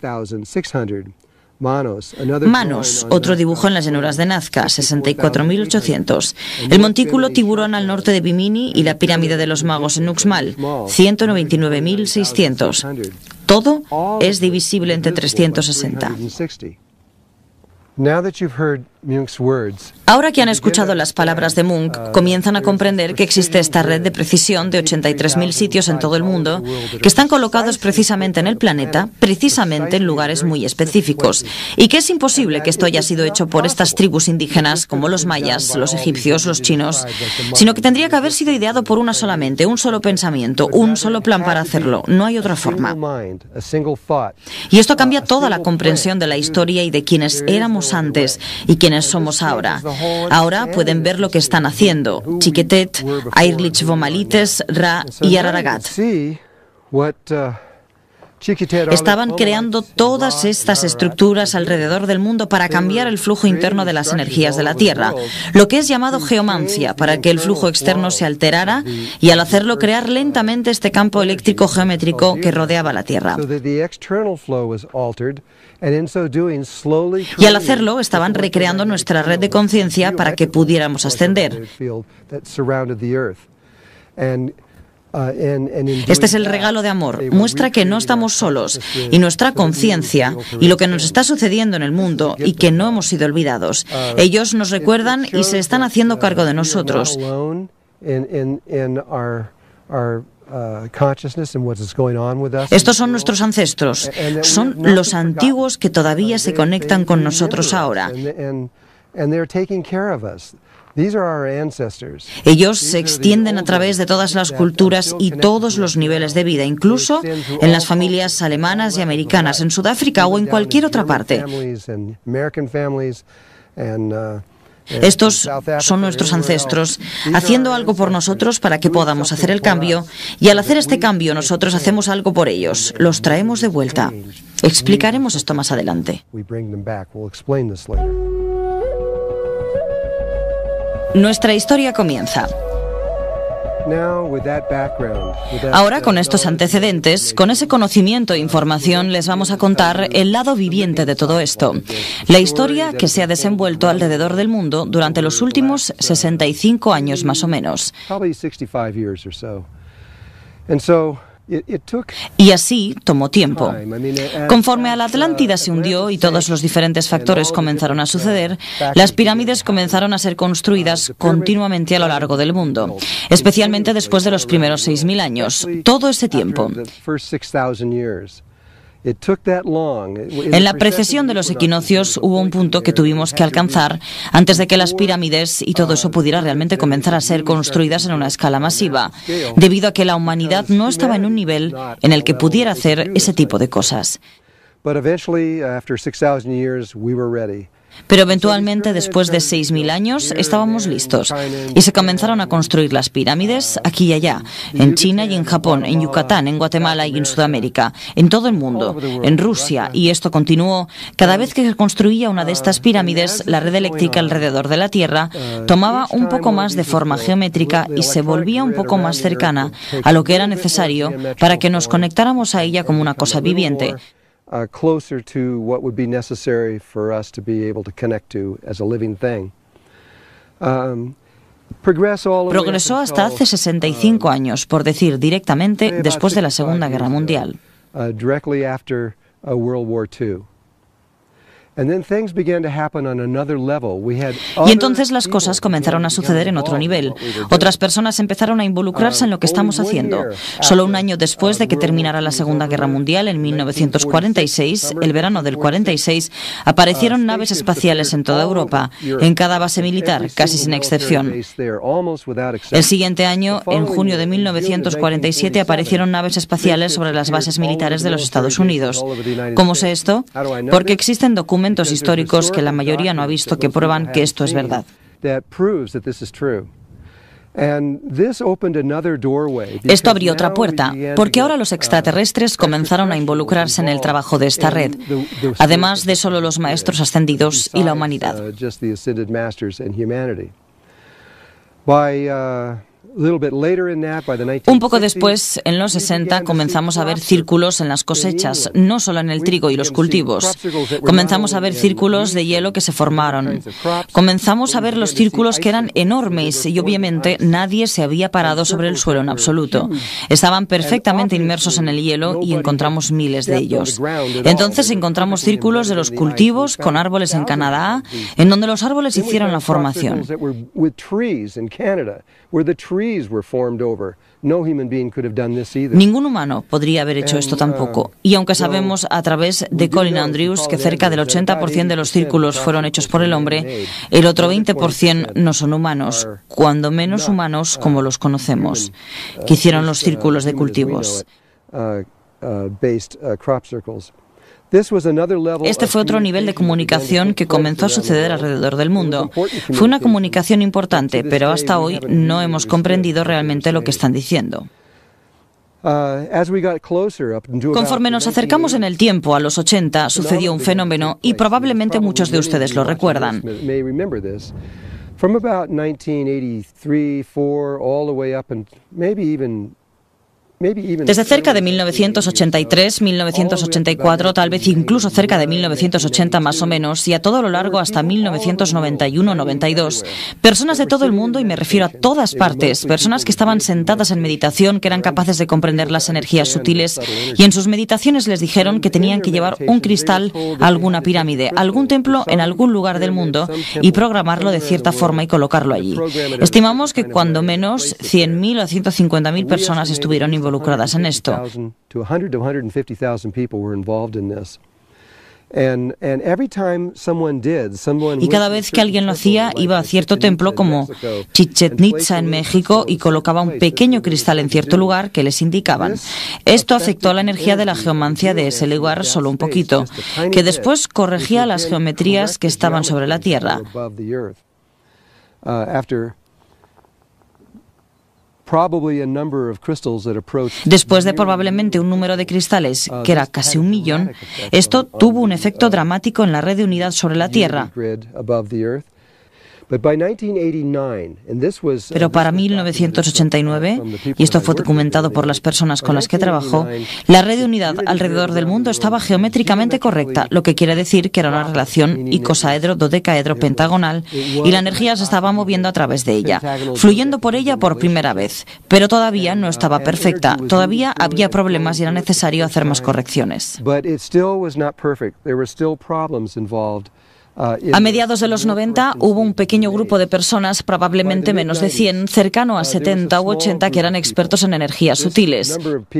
Manos, otro dibujo en las llanuras de Nazca, sesenta y cuatro mil ochocientos. El montículo Tiburón al norte de Bimini y la pirámide de los magos en Uxmal, ciento noventa y nueve mil seiscientos. Todo es divisible entre trescientos sesenta. Ahora que han escuchado las palabras de Munch, comienzan a comprender que existe esta red de precisión de ochenta y tres mil sitios en todo el mundo que están colocados precisamente en el planeta, precisamente en lugares muy específicos, y que es imposible que esto haya sido hecho por estas tribus indígenas como los mayas, los egipcios, los chinos, sino que tendría que haber sido ideado por una sola mente, un solo pensamiento, un solo plan para hacerlo. No hay otra forma. Y esto cambia toda la comprensión de la historia y de quienes éramos antes y quienes somos ahora. Ahora pueden ver lo que están haciendo. Chiquetet, Airlich Vomalites, Ra y Araragat. Estaban creando todas estas estructuras alrededor del mundo para cambiar el flujo interno de las energías de la Tierra, lo que es llamado geomancia, para que el flujo externo se alterara y al hacerlo crear lentamente este campo eléctrico geométrico que rodeaba la Tierra. Y al hacerlo estaban recreando nuestra red de conciencia para que pudiéramos ascender. Este es el regalo de amor. Muestra que no estamos solos y nuestra conciencia y lo que nos está sucediendo en el mundo y que no hemos sido olvidados. Ellos nos recuerdan y se están haciendo cargo de nosotros. Estos son nuestros ancestros. Son los antiguos que todavía se conectan con nosotros ahora. Ellos se extienden a través de todas las culturas y todos los niveles de vida, incluso en las familias alemanas y americanas, en Sudáfrica o en cualquier otra parte. Estos son nuestros ancestros, haciendo algo por nosotros para que podamos hacer el cambio, y al hacer este cambio nosotros hacemos algo por ellos, los traemos de vuelta. Explicaremos esto más adelante. Nuestra historia comienza. Ahora, con estos antecedentes, con ese conocimiento e información, les vamos a contar el lado viviente de todo esto. La historia que se ha desenvuelto alrededor del mundo durante los últimos sesenta y cinco años más o menos. Y así tomó tiempo. Conforme a la Atlántida se hundió y todos los diferentes factores comenzaron a suceder, las pirámides comenzaron a ser construidas continuamente a lo largo del mundo, especialmente después de los primeros seis mil años. Todo ese tiempo. En la precesión de los equinoccios hubo un punto que tuvimos que alcanzar antes de que las pirámides y todo eso pudiera realmente comenzar a ser construidas en una escala masiva, debido a que la humanidad no estaba en un nivel en el que pudiera hacer ese tipo de cosas. Pero eventualmente, después de seis mil años, estábamos listos y se comenzaron a construir las pirámides aquí y allá, en China y en Japón, en Yucatán, en Guatemala y en Sudamérica, en todo el mundo, en Rusia, y esto continuó. Cada vez que se construía una de estas pirámides, la red eléctrica alrededor de la Tierra tomaba un poco más de forma geométrica y se volvía un poco más cercana a lo que era necesario para que nos conectáramos a ella como una cosa viviente. Uh, closer to what would be necessary for us to be able to connect to as a living thing. Um, Progresó hasta hace sesenta y cinco años, por decir directamente, después de la Segunda Guerra Mundial. Uh, directly after uh, World War Two. Y entonces las cosas comenzaron a suceder en otro nivel. Otras personas empezaron a involucrarse en lo que estamos haciendo. Solo un año después de que terminara la Segunda Guerra Mundial, en mil novecientos cuarenta y seis, el verano del cuarenta y seis, aparecieron naves espaciales en toda Europa, en cada base militar, casi sin excepción. El siguiente año, en junio de mil novecientos cuarenta y siete, aparecieron naves espaciales sobre las bases militares de los Estados Unidos. ¿Cómo sé esto? Porque existen documentos históricos que la mayoría no ha visto que prueban que esto es verdad. Esto abrió otra puerta, porque ahora los extraterrestres comenzaron a involucrarse en el trabajo de esta red, además de solo los maestros ascendidos y la humanidad. Un poco después, en los sesenta, comenzamos a ver círculos en las cosechas, no solo en el trigo y los cultivos. Comenzamos a ver círculos de hielo que se formaron. Comenzamos a ver los círculos que eran enormes y obviamente nadie se había parado sobre el suelo en absoluto. Estaban perfectamente inmersos en el hielo y encontramos miles de ellos. Entonces encontramos círculos de los cultivos con árboles en Canadá, en donde los árboles hicieron la formación. Ningún humano podría haber hecho esto tampoco. Y aunque sabemos a través de Colin Andrews que cerca del ochenta por ciento de los círculos fueron hechos por el hombre, el otro veinte por ciento no son humanos, cuando menos humanos como los conocemos, que hicieron los círculos de cultivos. Este fue otro nivel de comunicación que comenzó a suceder alrededor del mundo. Fue una comunicación importante, pero hasta hoy no hemos comprendido realmente lo que están diciendo. Conforme nos acercamos en el tiempo a los ochenta, sucedió un fenómeno y probablemente muchos de ustedes lo recuerdan. From about nineteen eighty-three, four, all the way up and maybe even Desde cerca de mil novecientos ochenta y tres, mil novecientos ochenta y cuatro, tal vez incluso cerca de mil novecientos ochenta más o menos, y a todo lo largo hasta mil novecientos noventa y uno noventa y dos, personas de todo el mundo, y me refiero a todas partes, personas que estaban sentadas en meditación, que eran capaces de comprender las energías sutiles, y en sus meditaciones les dijeron que tenían que llevar un cristal a alguna pirámide, a algún templo en algún lugar del mundo, y programarlo de cierta forma y colocarlo allí. Estimamos que cuando menos cien mil o ciento cincuenta mil personas estuvieron involucradas en esto. Y cada vez que alguien lo hacía, iba a cierto templo como Chichén Itzá en México y colocaba un pequeño cristal en cierto lugar que les indicaban. Esto afectó la energía de la geomancia de ese lugar solo un poquito, que después corregía las geometrías que estaban sobre la Tierra. Después de probablemente un número de cristales que era casi un millón, esto tuvo un efecto dramático en la red de unidad sobre la Tierra. Pero para mil novecientos ochenta y nueve, y esto fue documentado por las personas con las que trabajó, la red de unidad alrededor del mundo estaba geométricamente correcta, lo que quiere decir que era una relación icosaedro dodecaedro pentagonal, y la energía se estaba moviendo a través de ella, fluyendo por ella por primera vez, pero todavía no estaba perfecta, todavía había problemas y era necesario hacer más correcciones. A mediados de los noventa hubo un pequeño grupo de personas, probablemente menos de cien, cercano a setenta u ochenta, que eran expertos en energías sutiles.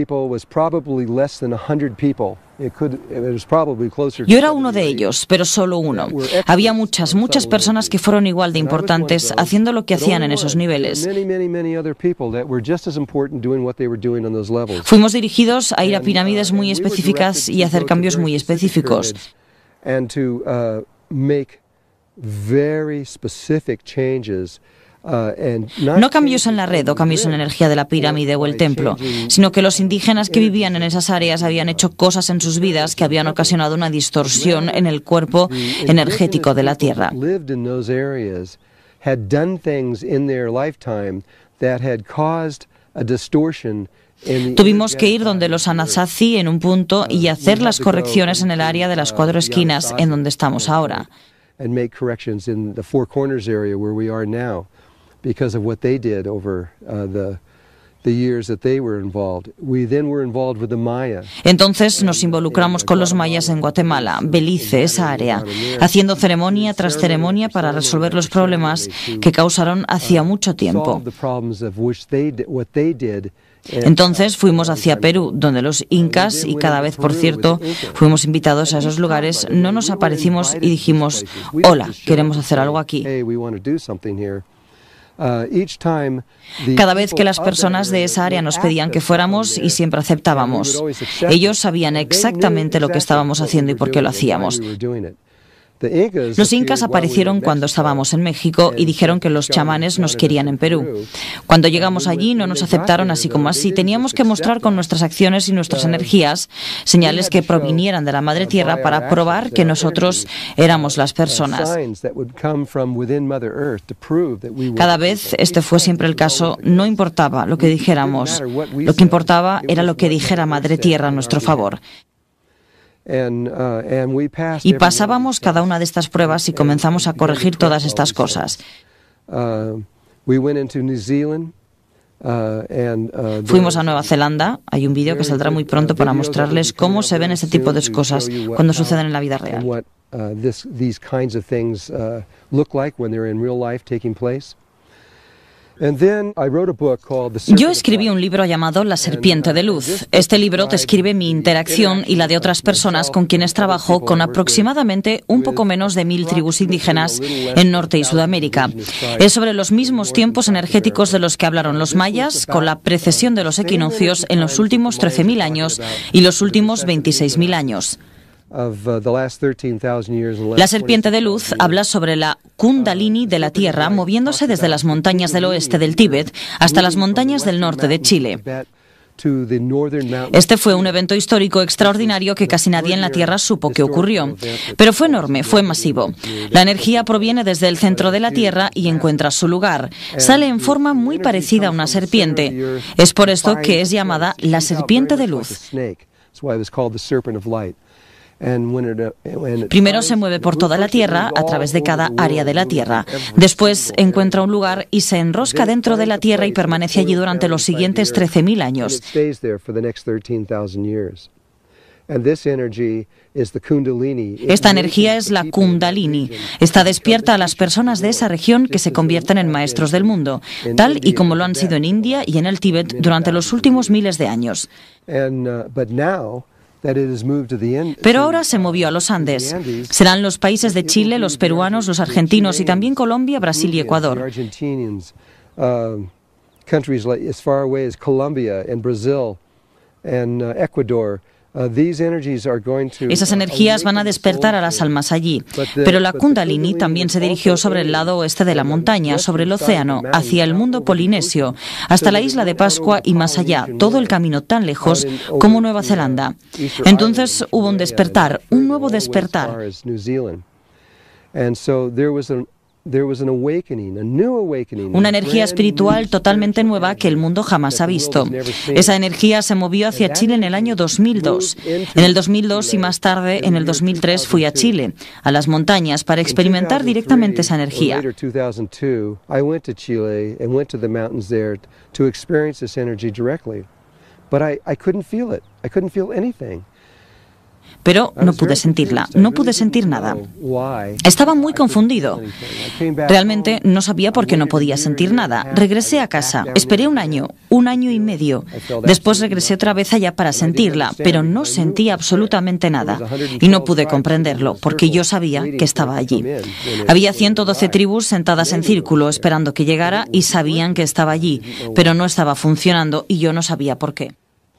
Yo era uno de ellos, pero solo uno. Había muchas, muchas personas que fueron igual de importantes haciendo lo que hacían en esos niveles. Fuimos dirigidos a ir a pirámides muy específicas y hacer cambios muy específicos. Make very specific changes, uh, and no cambios en la red o cambios en la energía de la pirámide o el templo, sino que los indígenas que vivían en esas áreas habían hecho cosas en sus vidas que habían ocasionado una distorsión en el cuerpo energético de la Tierra. Tuvimos que ir donde los Anasazi en un punto y hacer las correcciones en el área de las cuatro esquinas en donde estamos ahora. Entonces nos involucramos con los mayas en Guatemala, Belice, esa área, haciendo ceremonia tras ceremonia para resolver los problemas que causaron hacía mucho tiempo. Entonces fuimos hacia Perú, donde los incas, y cada vez, por cierto, fuimos invitados a esos lugares, no nos aparecimos y dijimos, hola, queremos hacer algo aquí. Cada vez que las personas de esa área nos pedían que fuéramos, y siempre aceptábamos. Ellos sabían exactamente lo que estábamos haciendo y por qué lo hacíamos. Los incas aparecieron cuando estábamos en México y dijeron que los chamanes nos querían en Perú. Cuando llegamos allí no nos aceptaron así como así. Teníamos que mostrar con nuestras acciones y nuestras energías señales que provinieran de la Madre Tierra para probar que nosotros éramos las personas. Cada vez este fue siempre el caso, no importaba lo que dijéramos. Lo que importaba era lo que dijera Madre Tierra a nuestro favor. Y pasábamos cada una de estas pruebas y comenzamos a corregir todas estas cosas. Fuimos a Nueva Zelanda. Hay un vídeo que saldrá muy pronto para mostrarles cómo se ven este tipo de cosas cuando suceden en la vida real. Yo escribí un libro llamado La Serpiente de Luz. Este libro describe mi interacción y la de otras personas con quienes trabajo con aproximadamente un poco menos de mil tribus indígenas en Norte y Sudamérica. Es sobre los mismos tiempos energéticos de los que hablaron los mayas, con la precesión de los equinoccios en los últimos trece mil años y los últimos veintiséis mil años. La serpiente de luz habla sobre la Kundalini de la Tierra moviéndose desde las montañas del oeste del Tíbet hasta las montañas del norte de Chile. Este fue un evento histórico extraordinario que casi nadie en la Tierra supo que ocurrió. Pero fue enorme, fue masivo. La energía proviene desde el centro de la Tierra y encuentra su lugar. Sale en forma muy parecida a una serpiente. Es por esto que es llamada la serpiente de luz. Primero se mueve por toda la Tierra, a través de cada área de la Tierra. Después encuentra un lugar y se enrosca dentro de la Tierra y permanece allí durante los siguientes trece mil años. Esta energía es la Kundalini. Está despierta a las personas de esa región que se convierten en maestros del mundo, tal y como lo han sido en India y en el Tíbet durante los últimos miles de años. Pero ahora se movió a los Andes. Serán los países de Chile, los peruanos, los argentinos y también Colombia, Brasil y Ecuador. Esas energías van a despertar a las almas allí. Pero la Kundalini también se dirigió sobre el lado oeste de la montaña, sobre el océano, hacia el mundo polinesio, hasta la isla de Pascua y más allá, todo el camino tan lejos como Nueva Zelanda. Entonces hubo un despertar, un nuevo despertar. Una energía espiritual totalmente nueva que el mundo jamás ha visto. Esa energía se movió hacia Chile en el año dos mil dos. En el dos mil dos y más tarde, en el dos mil tres, fui a Chile, a las montañas, para experimentar directamente esa energía. Pero no pude sentirla, no pude sentir nada. Estaba muy confundido. Realmente no sabía por qué no podía sentir nada. Regresé a casa, esperé un año, un año y medio. Después regresé otra vez allá para sentirla, pero no sentí absolutamente nada. Y no pude comprenderlo, porque yo sabía que estaba allí. Había ciento doce tribus sentadas en círculo esperando que llegara y sabían que estaba allí, pero no estaba funcionando y yo no sabía por qué.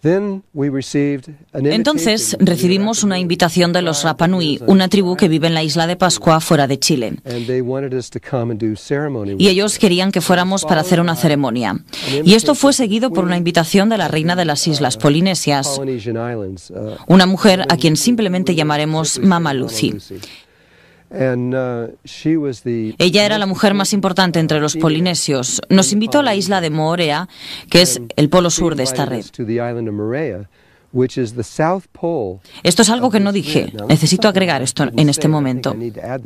Entonces recibimos una invitación de los Rapa Nui, una tribu que vive en la isla de Pascua, fuera de Chile. Y ellos querían que fuéramos para hacer una ceremonia. Y esto fue seguido por una invitación de la reina de las Islas Polinesias, una mujer a quien simplemente llamaremos Mama Lucy. Ella era la mujer más importante entre los polinesios. Nos invitó a la isla de Moorea, que es el polo sur de esta red. Esto es algo que no dije. Necesito agregar esto en este momento.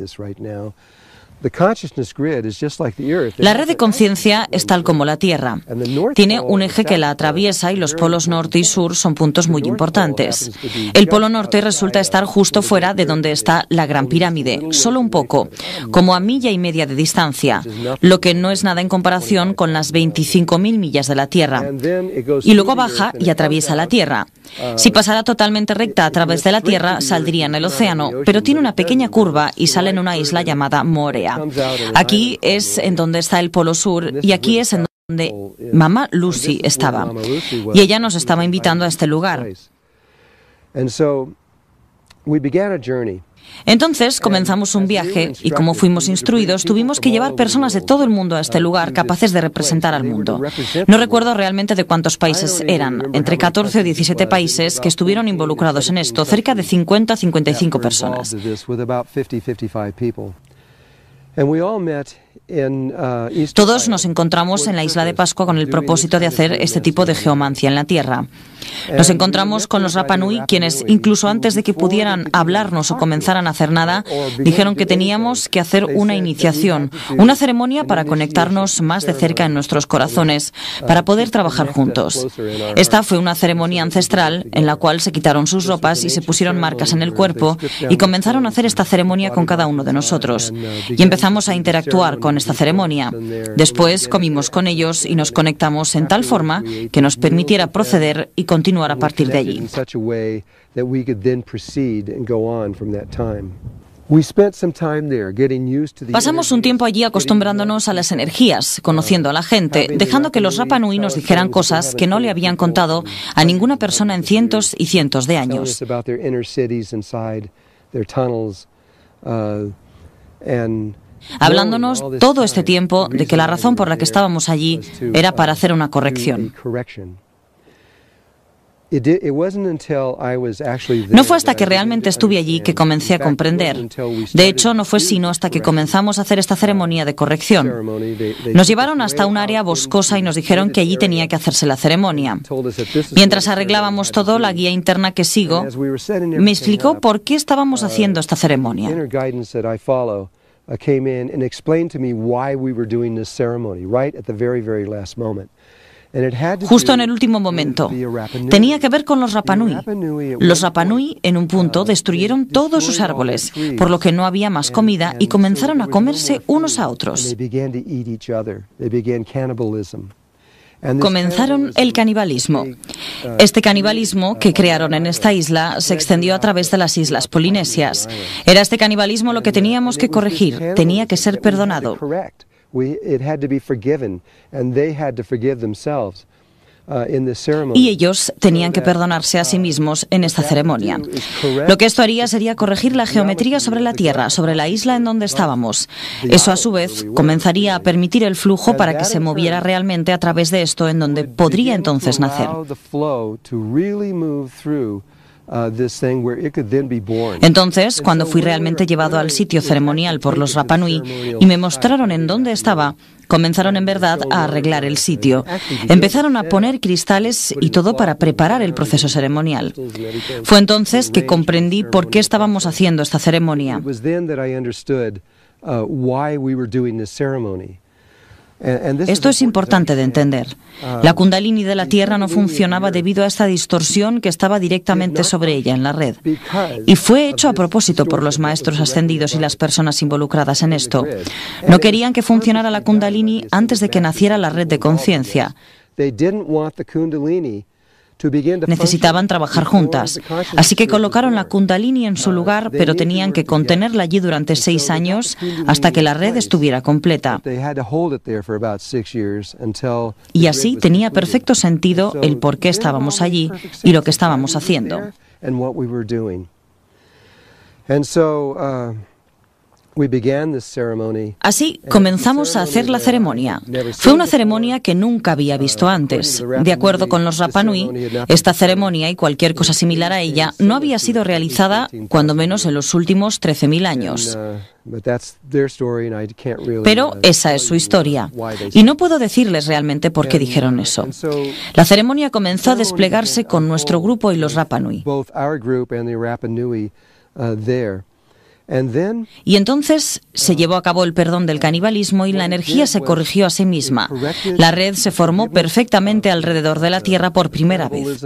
La red de conciencia es tal como la Tierra. Tiene un eje que la atraviesa y los polos norte y sur son puntos muy importantes. El polo norte resulta estar justo fuera de donde está la Gran Pirámide, solo un poco, como a milla y media de distancia, lo que no es nada en comparación con las veinticinco mil millas de la Tierra. Y luego baja y atraviesa la Tierra. Si pasara totalmente recta a través de la Tierra, saldría en el océano, pero tiene una pequeña curva y sale en una isla llamada Moorea. Aquí es en donde está el Polo Sur y aquí es en donde Mama Lucy estaba. Y ella nos estaba invitando a este lugar. Entonces comenzamos un viaje y, como fuimos instruidos, tuvimos que llevar personas de todo el mundo a este lugar capaces de representar al mundo. No recuerdo realmente de cuántos países eran, entre catorce o diecisiete países que estuvieron involucrados en esto, cerca de cincuenta a cincuenta y cinco personas. Todos nos encontramos en la isla de Pascua con el propósito de hacer este tipo de geomancia en la Tierra. Nos encontramos con los Rapa Nui, quienes, incluso antes de que pudieran hablarnos o comenzaran a hacer nada, dijeron que teníamos que hacer una iniciación, una ceremonia para conectarnos más de cerca en nuestros corazones, para poder trabajar juntos. Esta fue una ceremonia ancestral en la cual se quitaron sus ropas y se pusieron marcas en el cuerpo y comenzaron a hacer esta ceremonia con cada uno de nosotros. Y empezamos a interactuar con esta ceremonia. Después comimos con ellos y nos conectamos en tal forma que nos permitiera proceder y continuar a partir de allí. Pasamos un tiempo allí acostumbrándonos a las energías, conociendo a la gente, dejando que los Rapa Nui nos dijeran cosas que no le habían contado a ninguna persona en cientos y cientos de años. Hablándonos todo este tiempo de que la razón por la que estábamos allí era para hacer una corrección. No fue hasta que realmente estuve allí que comencé a comprender. De hecho, no fue sino hasta que comenzamos a hacer esta ceremonia de corrección. Nos llevaron hasta un área boscosa y nos dijeron que allí tenía que hacerse la ceremonia. Mientras arreglábamos todo, la guía interna que sigo me explicó por qué estábamos haciendo esta ceremonia. Justo en el último momento. Tenía que ver con los Rapa Nui. Los Rapa Nui, en un punto, destruyeron todos sus árboles, por lo que no había más comida y comenzaron a comerse unos a otros. Comenzaron el canibalismo. Este canibalismo que crearon en esta isla se extendió a través de las islas polinesias. Era este canibalismo lo que teníamos que corregir, tenía que ser perdonado. Y ellos tenían que perdonarse a sí mismos en esta ceremonia. Lo que esto haría sería corregir la geometría sobre la Tierra, sobre la isla en donde estábamos. Eso, a su vez, comenzaría a permitir el flujo para que se moviera realmente a través de esto en donde podría entonces nacer. Entonces, cuando fui realmente llevado al sitio ceremonial por los Rapa Nui y me mostraron en dónde estaba, comenzaron en verdad a arreglar el sitio. Empezaron a poner cristales y todo para preparar el proceso ceremonial. Fue entonces que comprendí por qué estábamos haciendo esta ceremonia. Esto es importante de entender. La Kundalini de la Tierra no funcionaba debido a esta distorsión que estaba directamente sobre ella en la red. Y fue hecho a propósito por los maestros ascendidos y las personas involucradas en esto. No querían que funcionara la Kundalini antes de que naciera la red de conciencia. Necesitaban trabajar juntas, así que colocaron la Kundalini en su lugar, pero tenían que contenerla allí durante seis años hasta que la red estuviera completa. Y así tenía perfecto sentido el por qué estábamos allí y lo que estábamos haciendo. Así comenzamos a hacer la ceremonia. Fue una ceremonia que nunca había visto antes. De acuerdo con los Rapa Nui, esta ceremonia y cualquier cosa similar a ella no había sido realizada, cuando menos en los últimos trece mil años. Pero esa es su historia. Y no puedo decirles realmente por qué dijeron eso. La ceremonia comenzó a desplegarse con nuestro grupo y los Rapa Nui. Y entonces se llevó a cabo el perdón del canibalismo y la energía se corrigió a sí misma. La red se formó perfectamente alrededor de la Tierra por primera vez.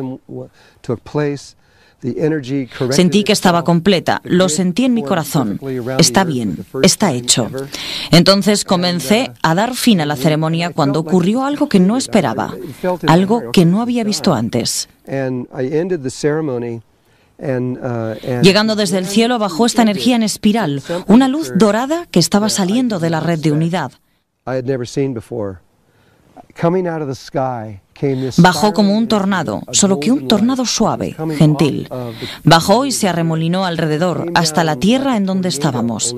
Sentí que estaba completa, lo sentí en mi corazón. Está bien, está hecho. Entonces comencé a dar fin a la ceremonia cuando ocurrió algo que no esperaba, algo que no había visto antes. Llegando desde el cielo bajó esta energía en espiral, una luz dorada que estaba saliendo de la red de unidad. Bajó como un tornado, solo que un tornado suave, gentil. Bajó y se arremolinó alrededor, hasta la tierra en donde estábamos.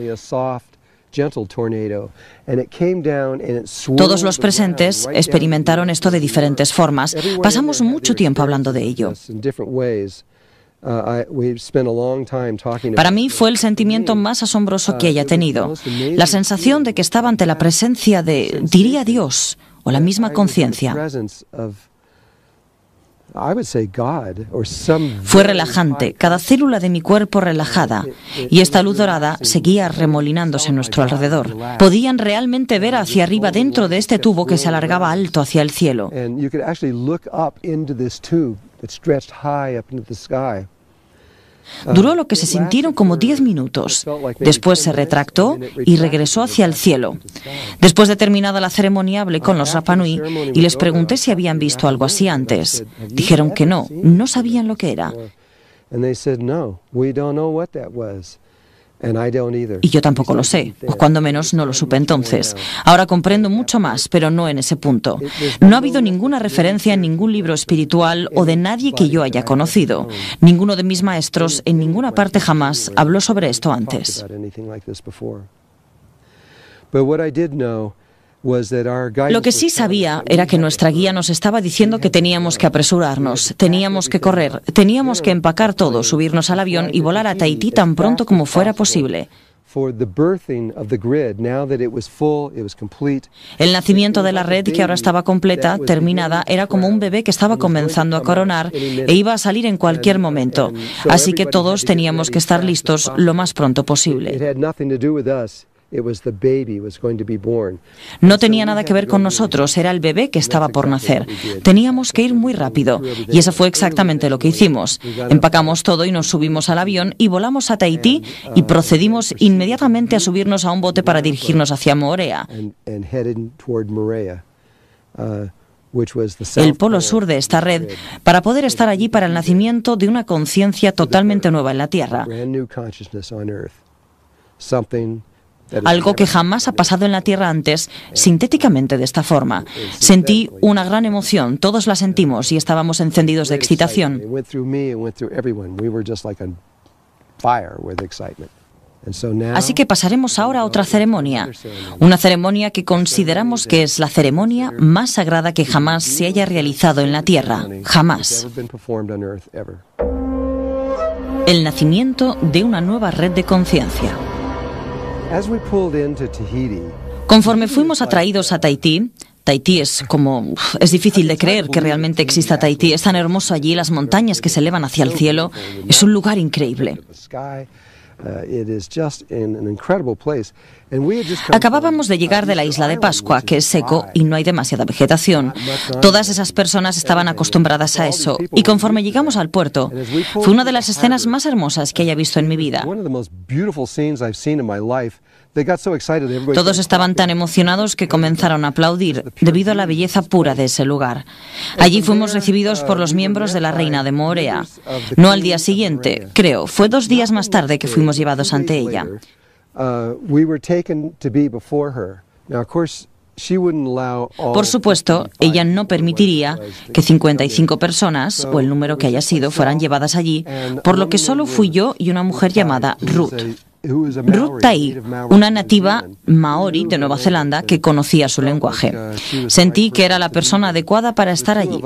Todos los presentes experimentaron esto de diferentes formas. Pasamos mucho tiempo hablando de ello. Para mí fue el sentimiento más asombroso que haya tenido. La sensación de que estaba ante la presencia de, diría Dios, o la misma conciencia. Fue relajante, cada célula de mi cuerpo relajada, y esta luz dorada seguía remolinándose a nuestro alrededor. Podían realmente ver hacia arriba dentro de este tubo que se alargaba alto hacia el cielo. Duró lo que se sintieron como diez minutos. Después se retractó y regresó hacia el cielo. Después de terminada la ceremonia, hablé con los Rapa Nui y les pregunté si habían visto algo así antes. Dijeron que no, no sabían lo que era. Y yo tampoco lo sé, o cuando menos no lo supe entonces. Ahora comprendo mucho más, pero no en ese punto. No ha habido ninguna referencia en ningún libro espiritual o de nadie que yo haya conocido. Ninguno de mis maestros en ninguna parte jamás habló sobre esto antes. Lo que sí sabía era que nuestra guía nos estaba diciendo que teníamos que apresurarnos, teníamos que correr, teníamos que empacar todo, subirnos al avión y volar a Tahití tan pronto como fuera posible. El nacimiento de la red, que ahora estaba completa, terminada, era como un bebé que estaba comenzando a coronar e iba a salir en cualquier momento. Así que todos teníamos que estar listos lo más pronto posible. No tenía nada que ver con nosotros, era el bebé que estaba por nacer. Teníamos que ir muy rápido, y eso fue exactamente lo que hicimos. Empacamos todo y nos subimos al avión y volamos a Tahití y procedimos inmediatamente a subirnos a un bote para dirigirnos hacia Moorea, el polo sur de esta red, para poder estar allí para el nacimiento de una conciencia totalmente nueva en la Tierra. Algo que jamás ha pasado en la Tierra antes, sintéticamente de esta forma. Sentí una gran emoción, todos la sentimos y estábamos encendidos de excitación. Así que pasaremos ahora a otra ceremonia, una ceremonia que consideramos que es la ceremonia más sagrada que jamás se haya realizado en la Tierra, jamás. El nacimiento de una nueva red de conciencia. Conforme fuimos atraídos a Tahití, Tahití es como... es difícil de creer que realmente exista Tahití. Es tan hermoso allí, las montañas que se elevan hacia el cielo. Es un lugar increíble. Acabábamos de llegar de la isla de Pascua, que es seco y no hay demasiada vegetación. Todas esas personas estaban acostumbradas a eso, y conforme llegamos al puerto, fue una de las escenas más hermosas que haya visto en mi vida. Todos estaban tan emocionados que comenzaron a aplaudir debido a la belleza pura de ese lugar. Allí fuimos recibidos por los miembros de la reina de Moorea. No al día siguiente, creo, fue dos días más tarde que fuimos llevados ante ella. Por supuesto, ella no permitiría que cincuenta y cinco personas, o el número que haya sido, fueran llevadas allí, por lo que solo fui yo y una mujer llamada Ruth. Ruth Tai, una nativa maori de Nueva Zelanda que conocía su lenguaje. Sentí que era la persona adecuada para estar allí.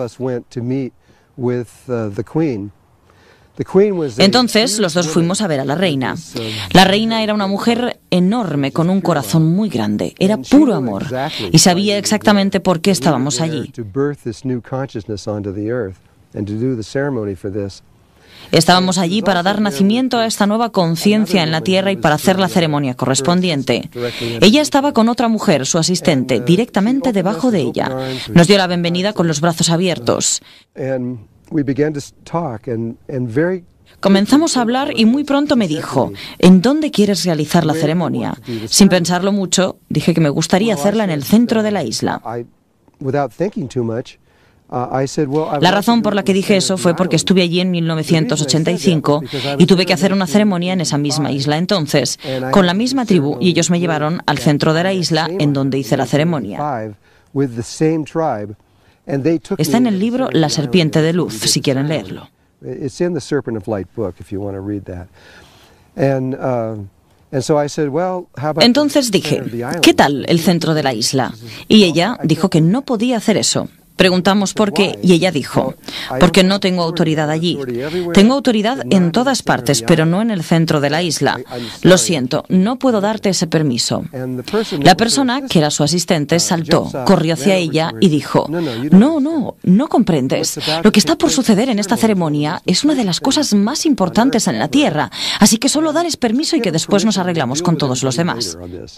Entonces, los dos fuimos a ver a la reina. La reina era una mujer enorme, con un corazón muy grande. Era puro amor. Y sabía exactamente por qué estábamos allí. Estábamos allí para dar nacimiento a esta nueva conciencia en la Tierra y para hacer la ceremonia correspondiente. Ella estaba con otra mujer, su asistente, directamente debajo de ella. Nos dio la bienvenida con los brazos abiertos. Comenzamos a hablar y muy pronto me dijo, ¿en dónde quieres realizar la ceremonia? Sin pensarlo mucho, dije que me gustaría hacerla en el centro de la isla. La razón por la que dije eso fue porque estuve allí en mil novecientos ochenta y cinco y tuve que hacer una ceremonia en esa misma isla entonces, con la misma tribu, y ellos me llevaron al centro de la isla en donde hice la ceremonia. Está en el libro La Serpiente de Luz, si quieren leerlo. Entonces dije, ¿qué tal el centro de la isla? Y ella dijo que no podía hacer eso. Preguntamos por qué y ella dijo, porque no tengo autoridad allí. Tengo autoridad en todas partes, pero no en el centro de la isla. Lo siento, no puedo darte ese permiso. La persona, que era su asistente, saltó, corrió hacia ella y dijo, no, no, no comprendes. Lo que está por suceder en esta ceremonia es una de las cosas más importantes en la Tierra, así que solo dales permiso y que después nos arreglamos con todos los demás.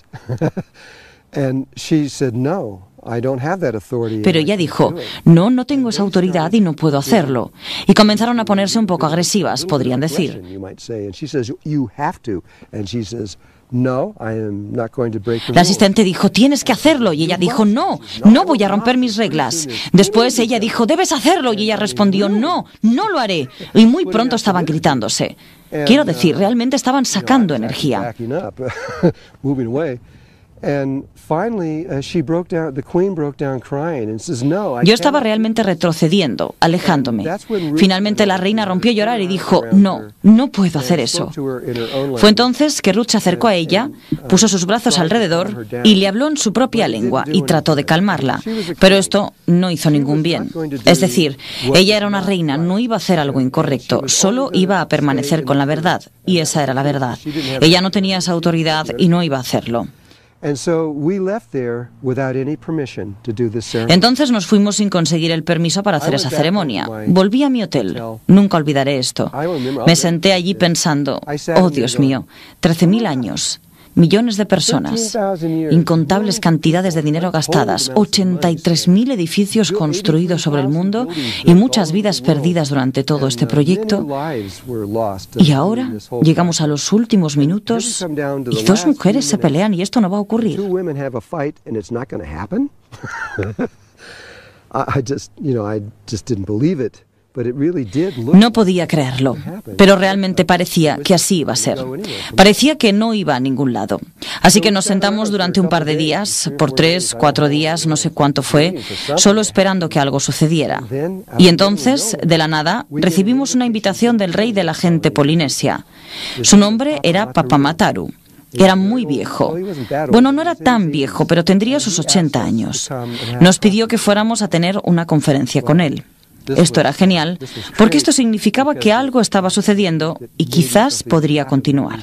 Pero ella dijo, no, no tengo esa autoridad y no puedo hacerlo. Y comenzaron a ponerse un poco agresivas, podrían decir. La asistente dijo, tienes que hacerlo. Y ella dijo, no, no voy a romper mis reglas. Después ella dijo, debes hacerlo. Y ella respondió, no, no lo haré. Y muy pronto estaban gritándose. Quiero decir, realmente estaban sacando energía. Yo estaba realmente retrocediendo, alejándome. Finalmente la reina rompió a llorar y dijo, no, no puedo hacer eso. Fue entonces que Ruth se acercó a ella, puso sus brazos alrededor y le habló en su propia lengua y trató de calmarla. Pero esto no hizo ningún bien. Es decir, ella era una reina, no iba a hacer algo incorrecto, solo iba a permanecer con la verdad. Y esa era la verdad. Ella no tenía esa autoridad y no iba a hacerlo. Entonces nos fuimos sin conseguir el permiso para hacer esa ceremonia. Volví a mi hotel. Nunca olvidaré esto. Me senté allí pensando, oh Dios mío, trece mil años. Millones de personas, incontables cantidades de dinero gastadas, ochenta y tres mil edificios construidos sobre el mundo y muchas vidas perdidas durante todo este proyecto. Y ahora llegamos a los últimos minutos y dos mujeres se pelean y esto no va a ocurrir. No podía creerlo, pero realmente parecía que así iba a ser. Parecía que no iba a ningún lado. Así que nos sentamos durante un par de días, por tres, cuatro días, no sé cuánto fue, solo esperando que algo sucediera. Y entonces, de la nada, recibimos una invitación del rey de la gente polinesia. Su nombre era Papamataru. Era muy viejo. Bueno, no era tan viejo, pero tendría sus ochenta años. Nos pidió que fuéramos a tener una conferencia con él. Esto era genial, porque esto significaba que algo estaba sucediendo y quizás podría continuar.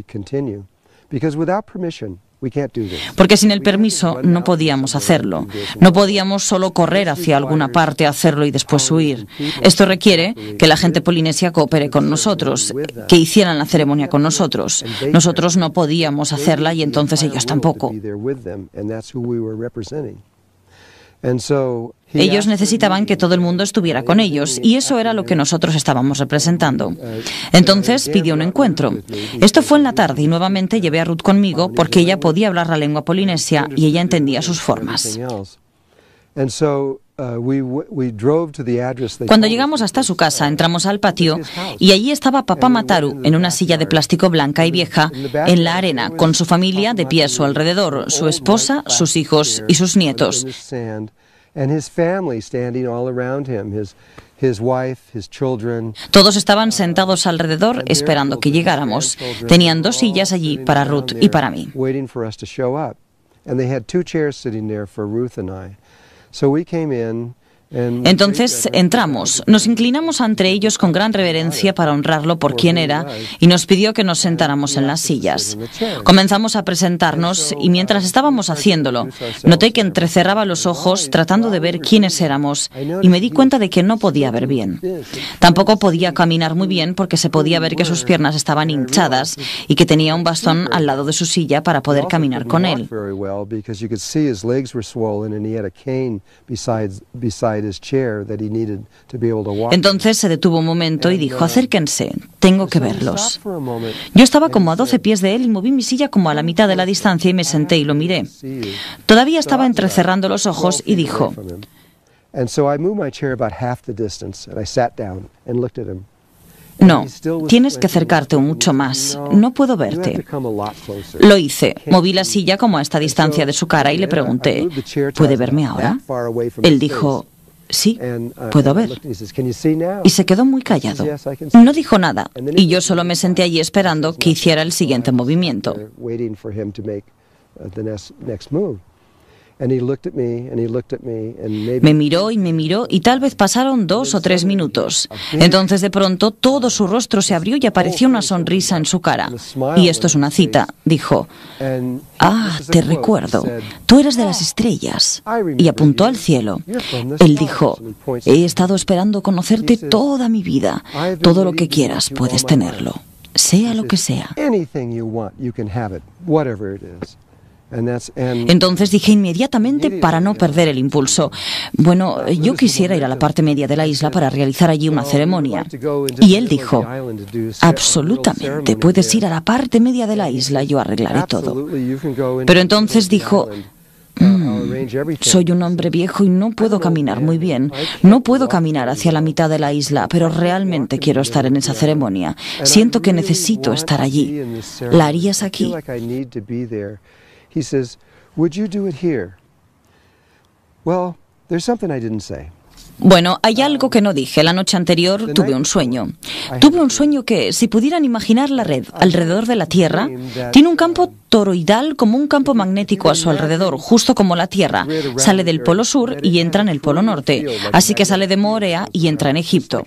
Porque sin el permiso no podíamos hacerlo. No podíamos solo correr hacia alguna parte, hacerlo y después huir. Esto requiere que la gente polinesia coopere con nosotros, que hicieran la ceremonia con nosotros. Nosotros no podíamos hacerla y entonces ellos tampoco. Ellos necesitaban que todo el mundo estuviera con ellos, y eso era lo que nosotros estábamos representando. Entonces pidió un encuentro. Esto fue en la tarde y nuevamente llevé a Ruth conmigo porque ella podía hablar la lengua polinesia y ella entendía sus formas. Cuando llegamos hasta su casa, entramos al patio y allí estaba Papamataru en una silla de plástico blanca y vieja en la arena, con su familia de pie a su alrededor, su esposa, sus hijos y sus nietos. Todos estaban sentados alrededor esperando que llegáramos. Tenían dos sillas allí para Ruth y para mí. Entonces entramos, nos inclinamos ante ellos con gran reverencia para honrarlo por quien era y nos pidió que nos sentáramos en las sillas. Comenzamos a presentarnos y mientras estábamos haciéndolo, noté que entrecerraba los ojos tratando de ver quiénes éramos y me di cuenta de que no podía ver bien. Tampoco podía caminar muy bien porque se podía ver que sus piernas estaban hinchadas y que tenía un bastón al lado de su silla para poder caminar con él. Entonces se detuvo un momento y dijo, acérquense, tengo que verlos. Yo estaba como a doce pies de él y moví mi silla como a la mitad de la distancia y me senté y lo miré. Todavía estaba entrecerrando los ojos y dijo, no, tienes que acercarte mucho más. No puedo verte. Lo hice. Moví la silla como a esta distancia de su cara y le pregunté, ¿puede verme ahora? Él dijo, sí, puedo ver. Y se quedó muy callado. No dijo nada y yo solo me senté allí esperando que hiciera el siguiente movimiento. Me miró y me miró y tal vez pasaron dos o tres minutos. Entonces de pronto todo su rostro se abrió y apareció una sonrisa en su cara. Y esto es una cita. Dijo, ah, te recuerdo. Tú eres de las estrellas. Y apuntó al cielo. Él dijo, he estado esperando conocerte toda mi vida. Todo lo que quieras puedes tenerlo. Sea lo que sea. Entonces dije inmediatamente para no perder el impulso, bueno, yo quisiera ir a la parte media de la isla para realizar allí una ceremonia. Y él dijo, absolutamente, puedes ir a la parte media de la isla, yo arreglaré todo. Pero entonces dijo, Mm, soy un hombre viejo y no puedo caminar muy bien. No puedo caminar hacia la mitad de la isla, pero realmente quiero estar en esa ceremonia. Siento que necesito estar allí. ¿La harías aquí? Would you do it here? Well, there's something I didn't say. Bueno, hay algo que no dije. La noche anterior tuve un sueño. Tuve un sueño que, si pudieran imaginar la red alrededor de la Tierra, tiene un campo toroidal como un campo magnético a su alrededor, justo como la Tierra. Sale del polo sur y entra en el polo norte. Así que sale de Moorea y entra en Egipto.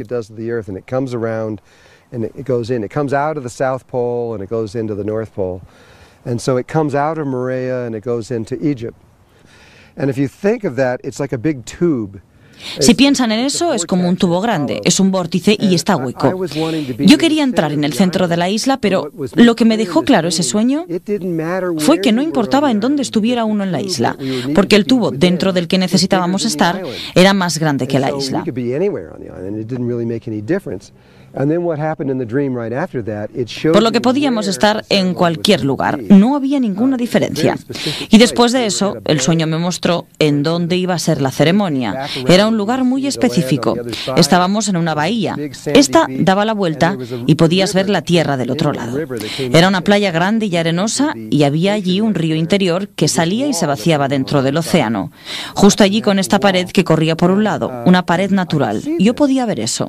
Si piensan en eso, es como un tubo grande, es un vórtice y está hueco. Yo quería entrar en el centro de la isla, pero lo que me dejó claro ese sueño fue que no importaba en dónde estuviera uno en la isla, porque el tubo dentro del que necesitábamos estar era más grande que la isla. Por lo que podíamos estar en cualquier lugar, no había ninguna diferencia. Y después de eso, el sueño me mostró en dónde iba a ser la ceremonia. Era un lugar muy específico. Estábamos en una bahía. Esta daba la vuelta y podías ver la tierra del otro lado. Era una playa grande y arenosa y había allí un río interior que salía y se vaciaba dentro del océano. Justo allí con esta pared que corría por un lado, una pared natural. Yo podía ver eso.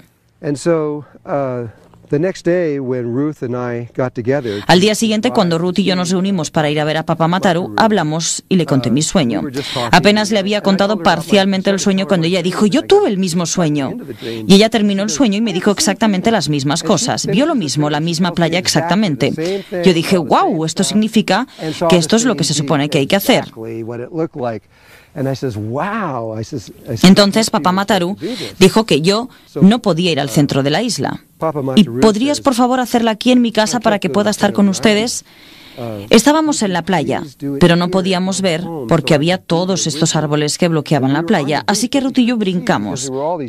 Al día siguiente, cuando Ruth y yo nos reunimos para ir a ver a Papa Mataru, hablamos y le conté mi sueño. Apenas le había contado parcialmente el sueño cuando ella dijo, yo tuve el mismo sueño. Y ella terminó el sueño y me dijo exactamente las mismas cosas. Vio lo mismo, la misma playa exactamente. Yo dije, wow, esto significa que esto es lo que se supone que hay que hacer. Entonces Papa Mataru dijo que yo no podía ir al centro de la isla. ¿Y podrías, por favor, hacerla aquí en mi casa para que pueda estar con ustedes? Estábamos en la playa, pero no podíamos ver porque había todos estos árboles que bloqueaban la playa, así que Ruth y yo brincamos.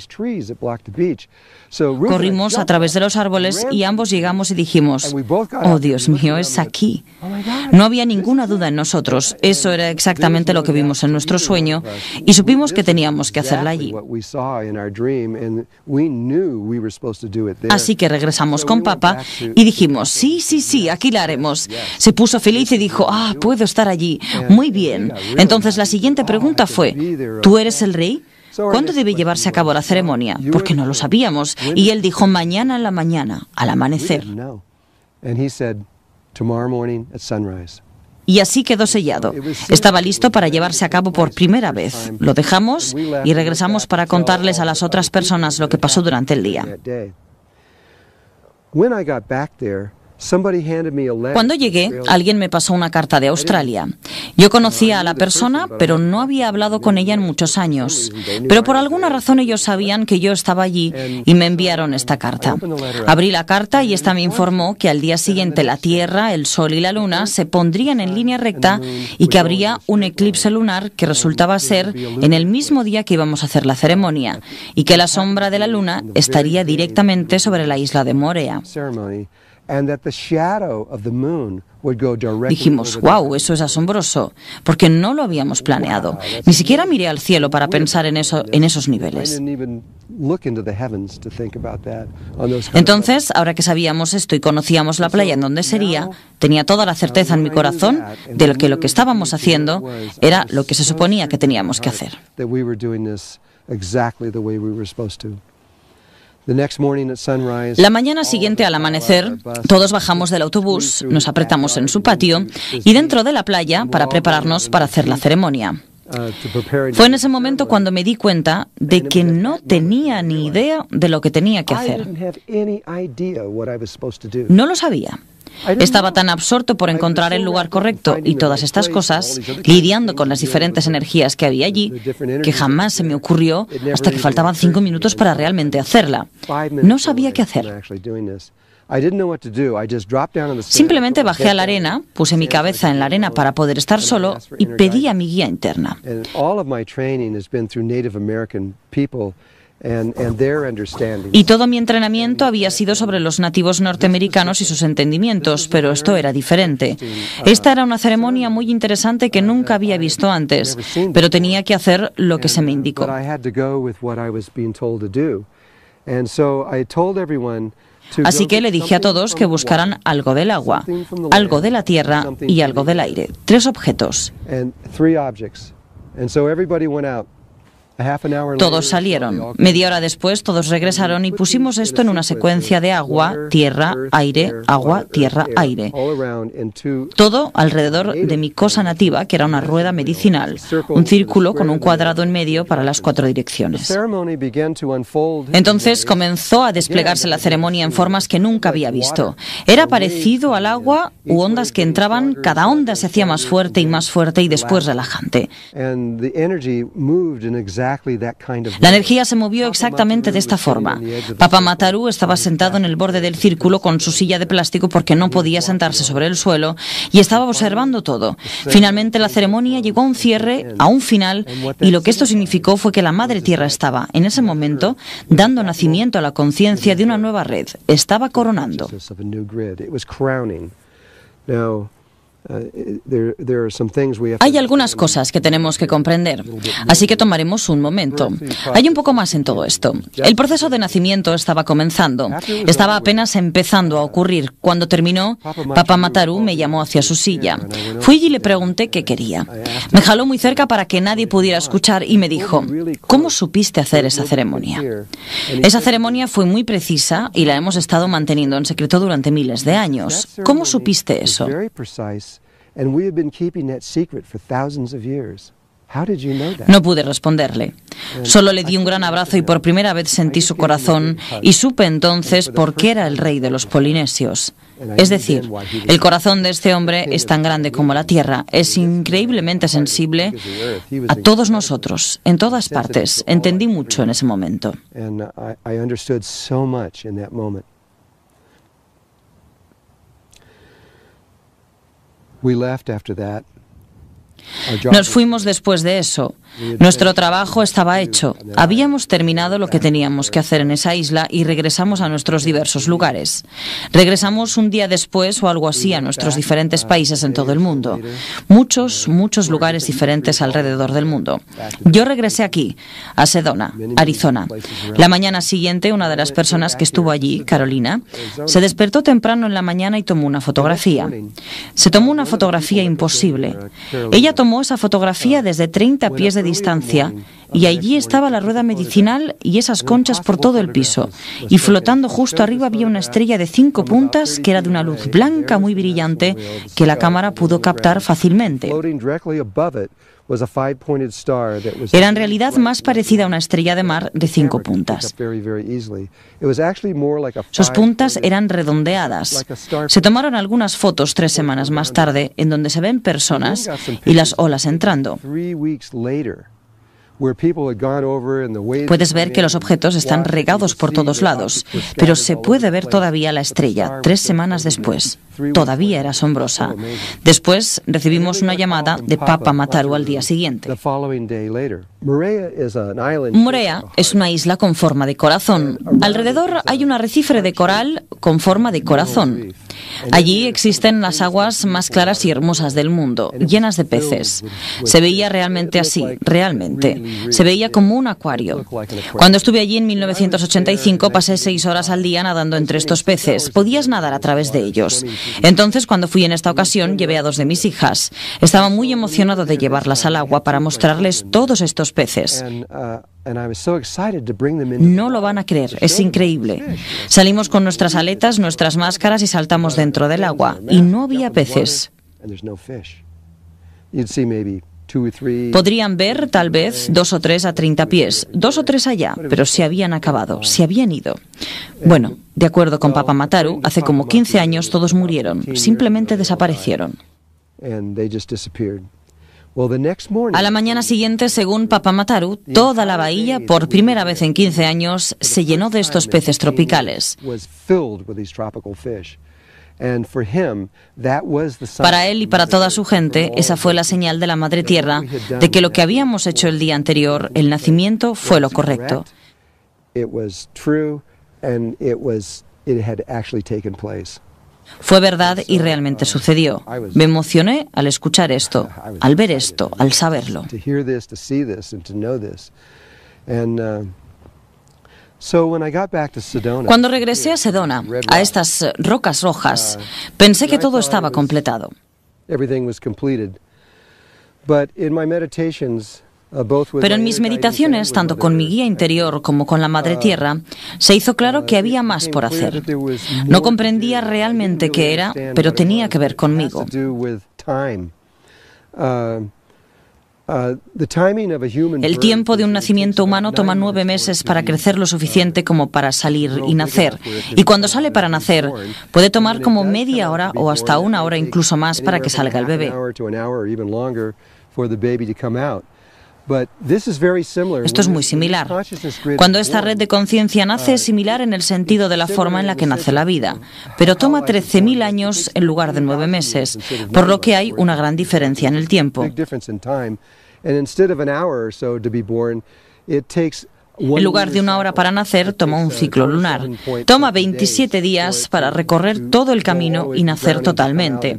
Corrimos a través de los árboles y ambos llegamos y dijimos, oh Dios mío, es aquí. No había ninguna duda en nosotros, eso era exactamente lo que vimos en nuestro sueño y supimos que teníamos que hacerla allí. Así que regresamos con Papa y dijimos, sí, sí, sí, aquí la haremos. Se puso feliz y dijo, ah, puedo estar allí. Muy bien. Entonces la siguiente pregunta fue, ¿tú eres el rey? ¿Cuándo debe llevarse a cabo la ceremonia? Porque no lo sabíamos. Y él dijo, mañana en la mañana, al amanecer. Y así quedó sellado. Estaba listo para llevarse a cabo por primera vez. Lo dejamos y regresamos para contarles a las otras personas lo que pasó durante el día. Cuando llegué, alguien me pasó una carta de Australia. Yo conocía a la persona, pero no había hablado con ella en muchos años. Pero por alguna razón ellos sabían que yo estaba allí y me enviaron esta carta. Abrí la carta y esta me informó que al día siguiente la Tierra, el Sol y la Luna se pondrían en línea recta y que habría un eclipse lunar que resultaba ser en el mismo día que íbamos a hacer la ceremonia y que la sombra de la Luna estaría directamente sobre la isla de Moorea. Dijimos, wow, eso es asombroso, porque no lo habíamos planeado. Ni siquiera miré al cielo para pensar en eso, en esos niveles. Entonces, ahora que sabíamos esto y conocíamos la playa en donde sería, tenía toda la certeza en mi corazón de que lo que estábamos haciendo era lo que se suponía que teníamos que hacer. La mañana siguiente al amanecer, todos bajamos del autobús, nos apretamos en su patio y dentro de la playa para prepararnos para hacer la ceremonia. Fue en ese momento cuando me di cuenta de que no tenía ni idea de lo que tenía que hacer. No lo sabía. Estaba tan absorto por encontrar el lugar correcto y todas estas cosas, lidiando con las diferentes energías que había allí, que jamás se me ocurrió hasta que faltaban cinco minutos para realmente hacerla. No sabía qué hacer. Simplemente bajé a la arena, puse mi cabeza en la arena para poder estar solo y pedí a mi guía interna. Y todo mi entrenamiento había sido sobre los nativos norteamericanos y sus entendimientos, pero esto era diferente. Esta era una ceremonia muy interesante que nunca había visto antes, pero tenía que hacer lo que se me indicó. Así que le dije a todos que buscaran algo del agua, algo de la tierra y algo del aire. Tres objetos. Todos salieron. Media hora después todos regresaron y pusimos esto en una secuencia de agua, tierra, aire, agua, tierra, aire. Todo alrededor de mi cosa nativa, que era una rueda medicinal, un círculo con un cuadrado en medio para las cuatro direcciones. Entonces comenzó a desplegarse la ceremonia en formas que nunca había visto. Era parecido al agua u ondas que entraban, cada onda se hacía más fuerte y más fuerte y después relajante. La energía se movió exactamente de esta forma. Papa Mataru estaba sentado en el borde del círculo con su silla de plástico porque no podía sentarse sobre el suelo y estaba observando todo. Finalmente la ceremonia llegó a un cierre, a un final, y lo que esto significó fue que la Madre Tierra estaba, en ese momento, dando nacimiento a la conciencia de una nueva red. Estaba coronando. Hay algunas cosas que tenemos que comprender, así que tomaremos un momento. Hay un poco más en todo esto. El proceso de nacimiento estaba comenzando, estaba apenas empezando a ocurrir. Cuando terminó, Papa Mataru me llamó hacia su silla. Fui y le pregunté qué quería. Me jaló muy cerca para que nadie pudiera escuchar y me dijo: ¿cómo supiste hacer esa ceremonia? Esa ceremonia fue muy precisa y la hemos estado manteniendo en secreto durante miles de años. ¿Cómo supiste eso? No pude responderle. Solo le di un gran abrazo y por primera vez sentí su corazón y supe entonces por qué era el rey de los polinesios. Es decir, el corazón de este hombre es tan grande como la tierra, es increíblemente sensible a todos nosotros, en todas partes. Entendí mucho en ese momento. Nos fuimos después de eso. Nuestro trabajo estaba hecho. Habíamos terminado lo que teníamos que hacer en esa isla y regresamos a nuestros diversos lugares. Regresamos un día después o algo así a nuestros diferentes países en todo el mundo. Muchos, muchos lugares diferentes alrededor del mundo. Yo regresé aquí, a Sedona, Arizona. La mañana siguiente, una de las personas que estuvo allí, Carolina, se despertó temprano en la mañana y tomó una fotografía. Se tomó una fotografía imposible. Ella tomó esa fotografía desde treinta pies de distancia y allí estaba la rueda medicinal y esas conchas por todo el piso. Y flotando justo arriba había una estrella de cinco puntas que era de una luz blanca muy brillante que la cámara pudo captar fácilmente. Era en realidad más parecida a una estrella de mar de cinco puntas. Sus puntas eran redondeadas. Se tomaron algunas fotos tres semanas más tarde en donde se ven personas y las olas entrando. Puedes ver que los objetos están regados por todos lados, pero se puede ver todavía la estrella, tres semanas después. Todavía era asombrosa. Después recibimos una llamada de Papa Mataru al día siguiente. Moorea es una isla con forma de corazón. Alrededor hay un arrecife de coral con forma de corazón. Allí existen las aguas más claras y hermosas del mundo, llenas de peces. Se veía realmente así, realmente. Se veía como un acuario. Cuando estuve allí en mil novecientos ochenta y cinco pasé seis horas al día nadando entre estos peces. Podías nadar a través de ellos. Entonces, cuando fui en esta ocasión, llevé a dos de mis hijas. Estaba muy emocionado de llevarlas al agua para mostrarles todos estos peces. No lo van a creer, es increíble. Salimos con nuestras aletas, nuestras máscaras y saltamos dentro del agua. Y no había peces. Podrían ver, tal vez, dos o tres a treinta pies, dos o tres allá, pero se habían acabado, se habían ido. Bueno, de acuerdo con Papa Mataru, hace como quince años todos murieron, simplemente desaparecieron. A la mañana siguiente, según Papa Mataru, toda la bahía, por primera vez en quince años, se llenó de estos peces tropicales. Para él y para toda su gente, esa fue la señal de la Madre Tierra de que lo que habíamos hecho el día anterior, el nacimiento, fue lo correcto. Fue verdad y realmente sucedió. Me emocioné al escuchar esto, al ver esto, al saberlo. Cuando regresé a Sedona, a estas rocas rojas, pensé que todo estaba completado. Pero en mis meditaciones, tanto con mi guía interior como con la Madre Tierra, se hizo claro que había más por hacer. No comprendía realmente qué era, pero tenía que ver conmigo. El tiempo de un nacimiento humano toma nueve meses para crecer lo suficiente como para salir y nacer. Y cuando sale para nacer, puede tomar como media hora o hasta una hora incluso más para que salga el bebé. Esto es muy similar. Cuando esta red de conciencia nace, es similar en el sentido de la forma en la que nace la vida, pero toma trece mil años en lugar de nueve meses, por lo que hay una gran diferencia en el tiempo. En lugar de una hora para nacer, toma un ciclo lunar. Toma veintisiete días para recorrer todo el camino y nacer totalmente.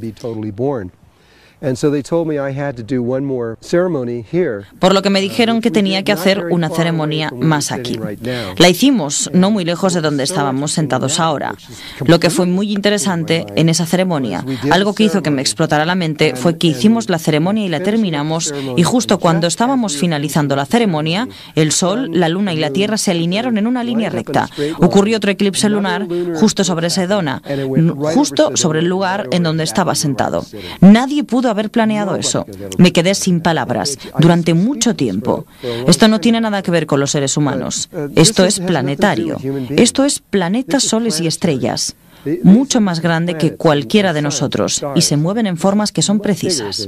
Por lo que me dijeron que tenía que hacer una ceremonia más aquí. La hicimos no muy lejos de donde estábamos sentados ahora. Lo que fue muy interesante en esa ceremonia, algo que hizo que me explotara la mente, fue que hicimos la ceremonia y la terminamos, y justo cuando estábamos finalizando la ceremonia, el Sol, la Luna y la Tierra se alinearon en una línea recta. Ocurrió otro eclipse lunar justo sobre Sedona, justo sobre el lugar en donde estaba sentado. Nadie pudo haber planeado eso. Me quedé sin palabras durante mucho tiempo. Esto no tiene nada que ver con los seres humanos. Esto es planetario. Esto es planetas, soles y estrellas. Mucho más grande que cualquiera de nosotros, y se mueven en formas que son precisas.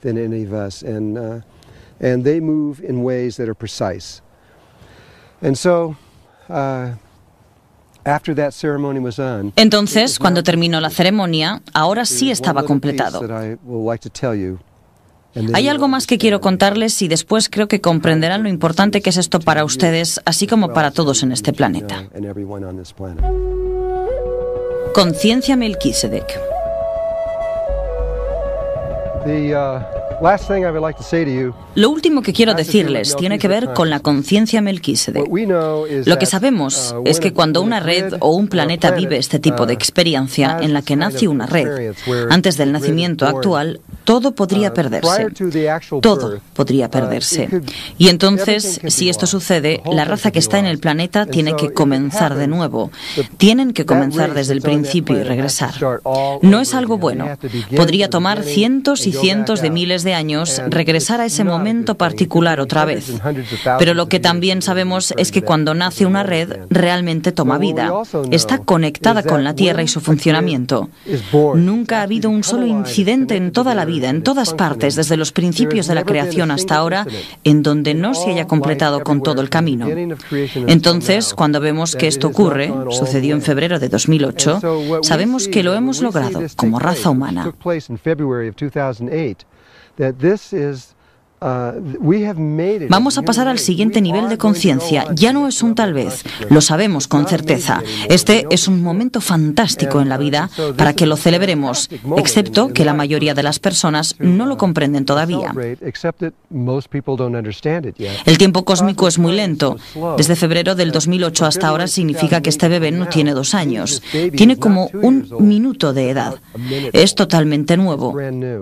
Entonces, cuando terminó la ceremonia, ahora sí estaba completado. Hay algo más que quiero contarles y después creo que comprenderán lo importante que es esto para ustedes, así como para todos en este planeta. Conciencia Melquisedec. Lo último que quiero decirles tiene que ver con la conciencia Melquisedec. Lo que sabemos es que cuando una red o un planeta vive este tipo de experiencia en la que nace una red, antes del nacimiento actual, todo podría perderse. Todo podría perderse. Y entonces, si esto sucede, la raza que está en el planeta tiene que comenzar de nuevo. Tienen que comenzar desde el principio y regresar. No es algo bueno. Podría tomar cientos y cientos de miles de años regresar a ese momento particular otra vez. Pero lo que también sabemos es que cuando nace una red, realmente toma vida. Está conectada con la Tierra y su funcionamiento. Nunca ha habido un solo incidente en toda la vida, en todas partes, desde los principios de la creación hasta ahora, en donde no se haya completado con todo el camino. Entonces, cuando vemos que esto ocurre, sucedió en febrero de dos mil ocho, sabemos que lo hemos logrado como raza humana. Vamos a pasar al siguiente nivel de conciencia. Ya no es un tal vez, lo sabemos con certeza. Este es un momento fantástico en la vida para que lo celebremos, excepto que la mayoría de las personas no lo comprenden todavía. El tiempo cósmico es muy lento. Desde febrero del dos mil ocho hasta ahora significa que este bebé no tiene dos años. Tiene como un minuto de edad. Es totalmente nuevo.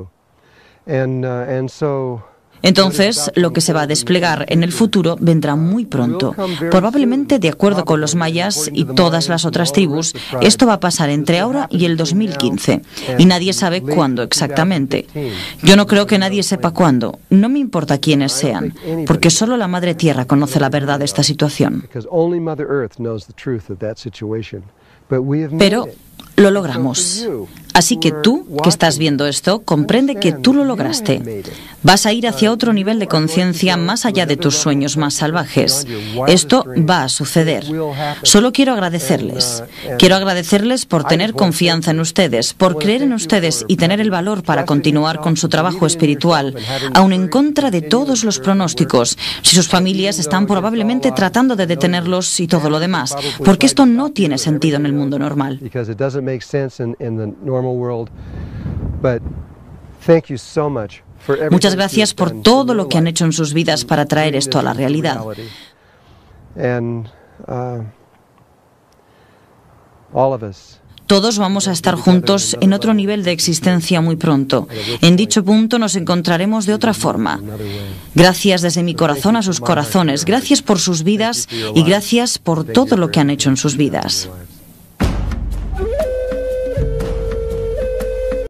Entonces, lo que se va a desplegar en el futuro vendrá muy pronto. Probablemente, de acuerdo con los mayas y todas las otras tribus, esto va a pasar entre ahora y el dos mil quince. Y nadie sabe cuándo exactamente. Yo no creo que nadie sepa cuándo. No me importa quiénes sean, porque solo la Madre Tierra conoce la verdad de esta situación. Pero lo logramos. Así que tú, que estás viendo esto, comprende que tú lo lograste. Vas a ir hacia otro nivel de conciencia más allá de tus sueños más salvajes. Esto va a suceder. Solo quiero agradecerles. Quiero agradecerles por tener confianza en ustedes, por creer en ustedes y tener el valor para continuar con su trabajo espiritual, aun en contra de todos los pronósticos. Si sus familias están probablemente tratando de detenerlos y todo lo demás, porque esto no tiene sentido en el mundo normal. Muchas gracias por todo lo que han hecho en sus vidas para traer esto a la realidad. all of us. Todos vamos a estar juntos en otro nivel de existencia muy pronto. En dicho punto nos encontraremos de otra forma. Gracias desde mi corazón a sus corazones. Gracias por sus vidas y gracias por todo lo que han hecho en sus vidas.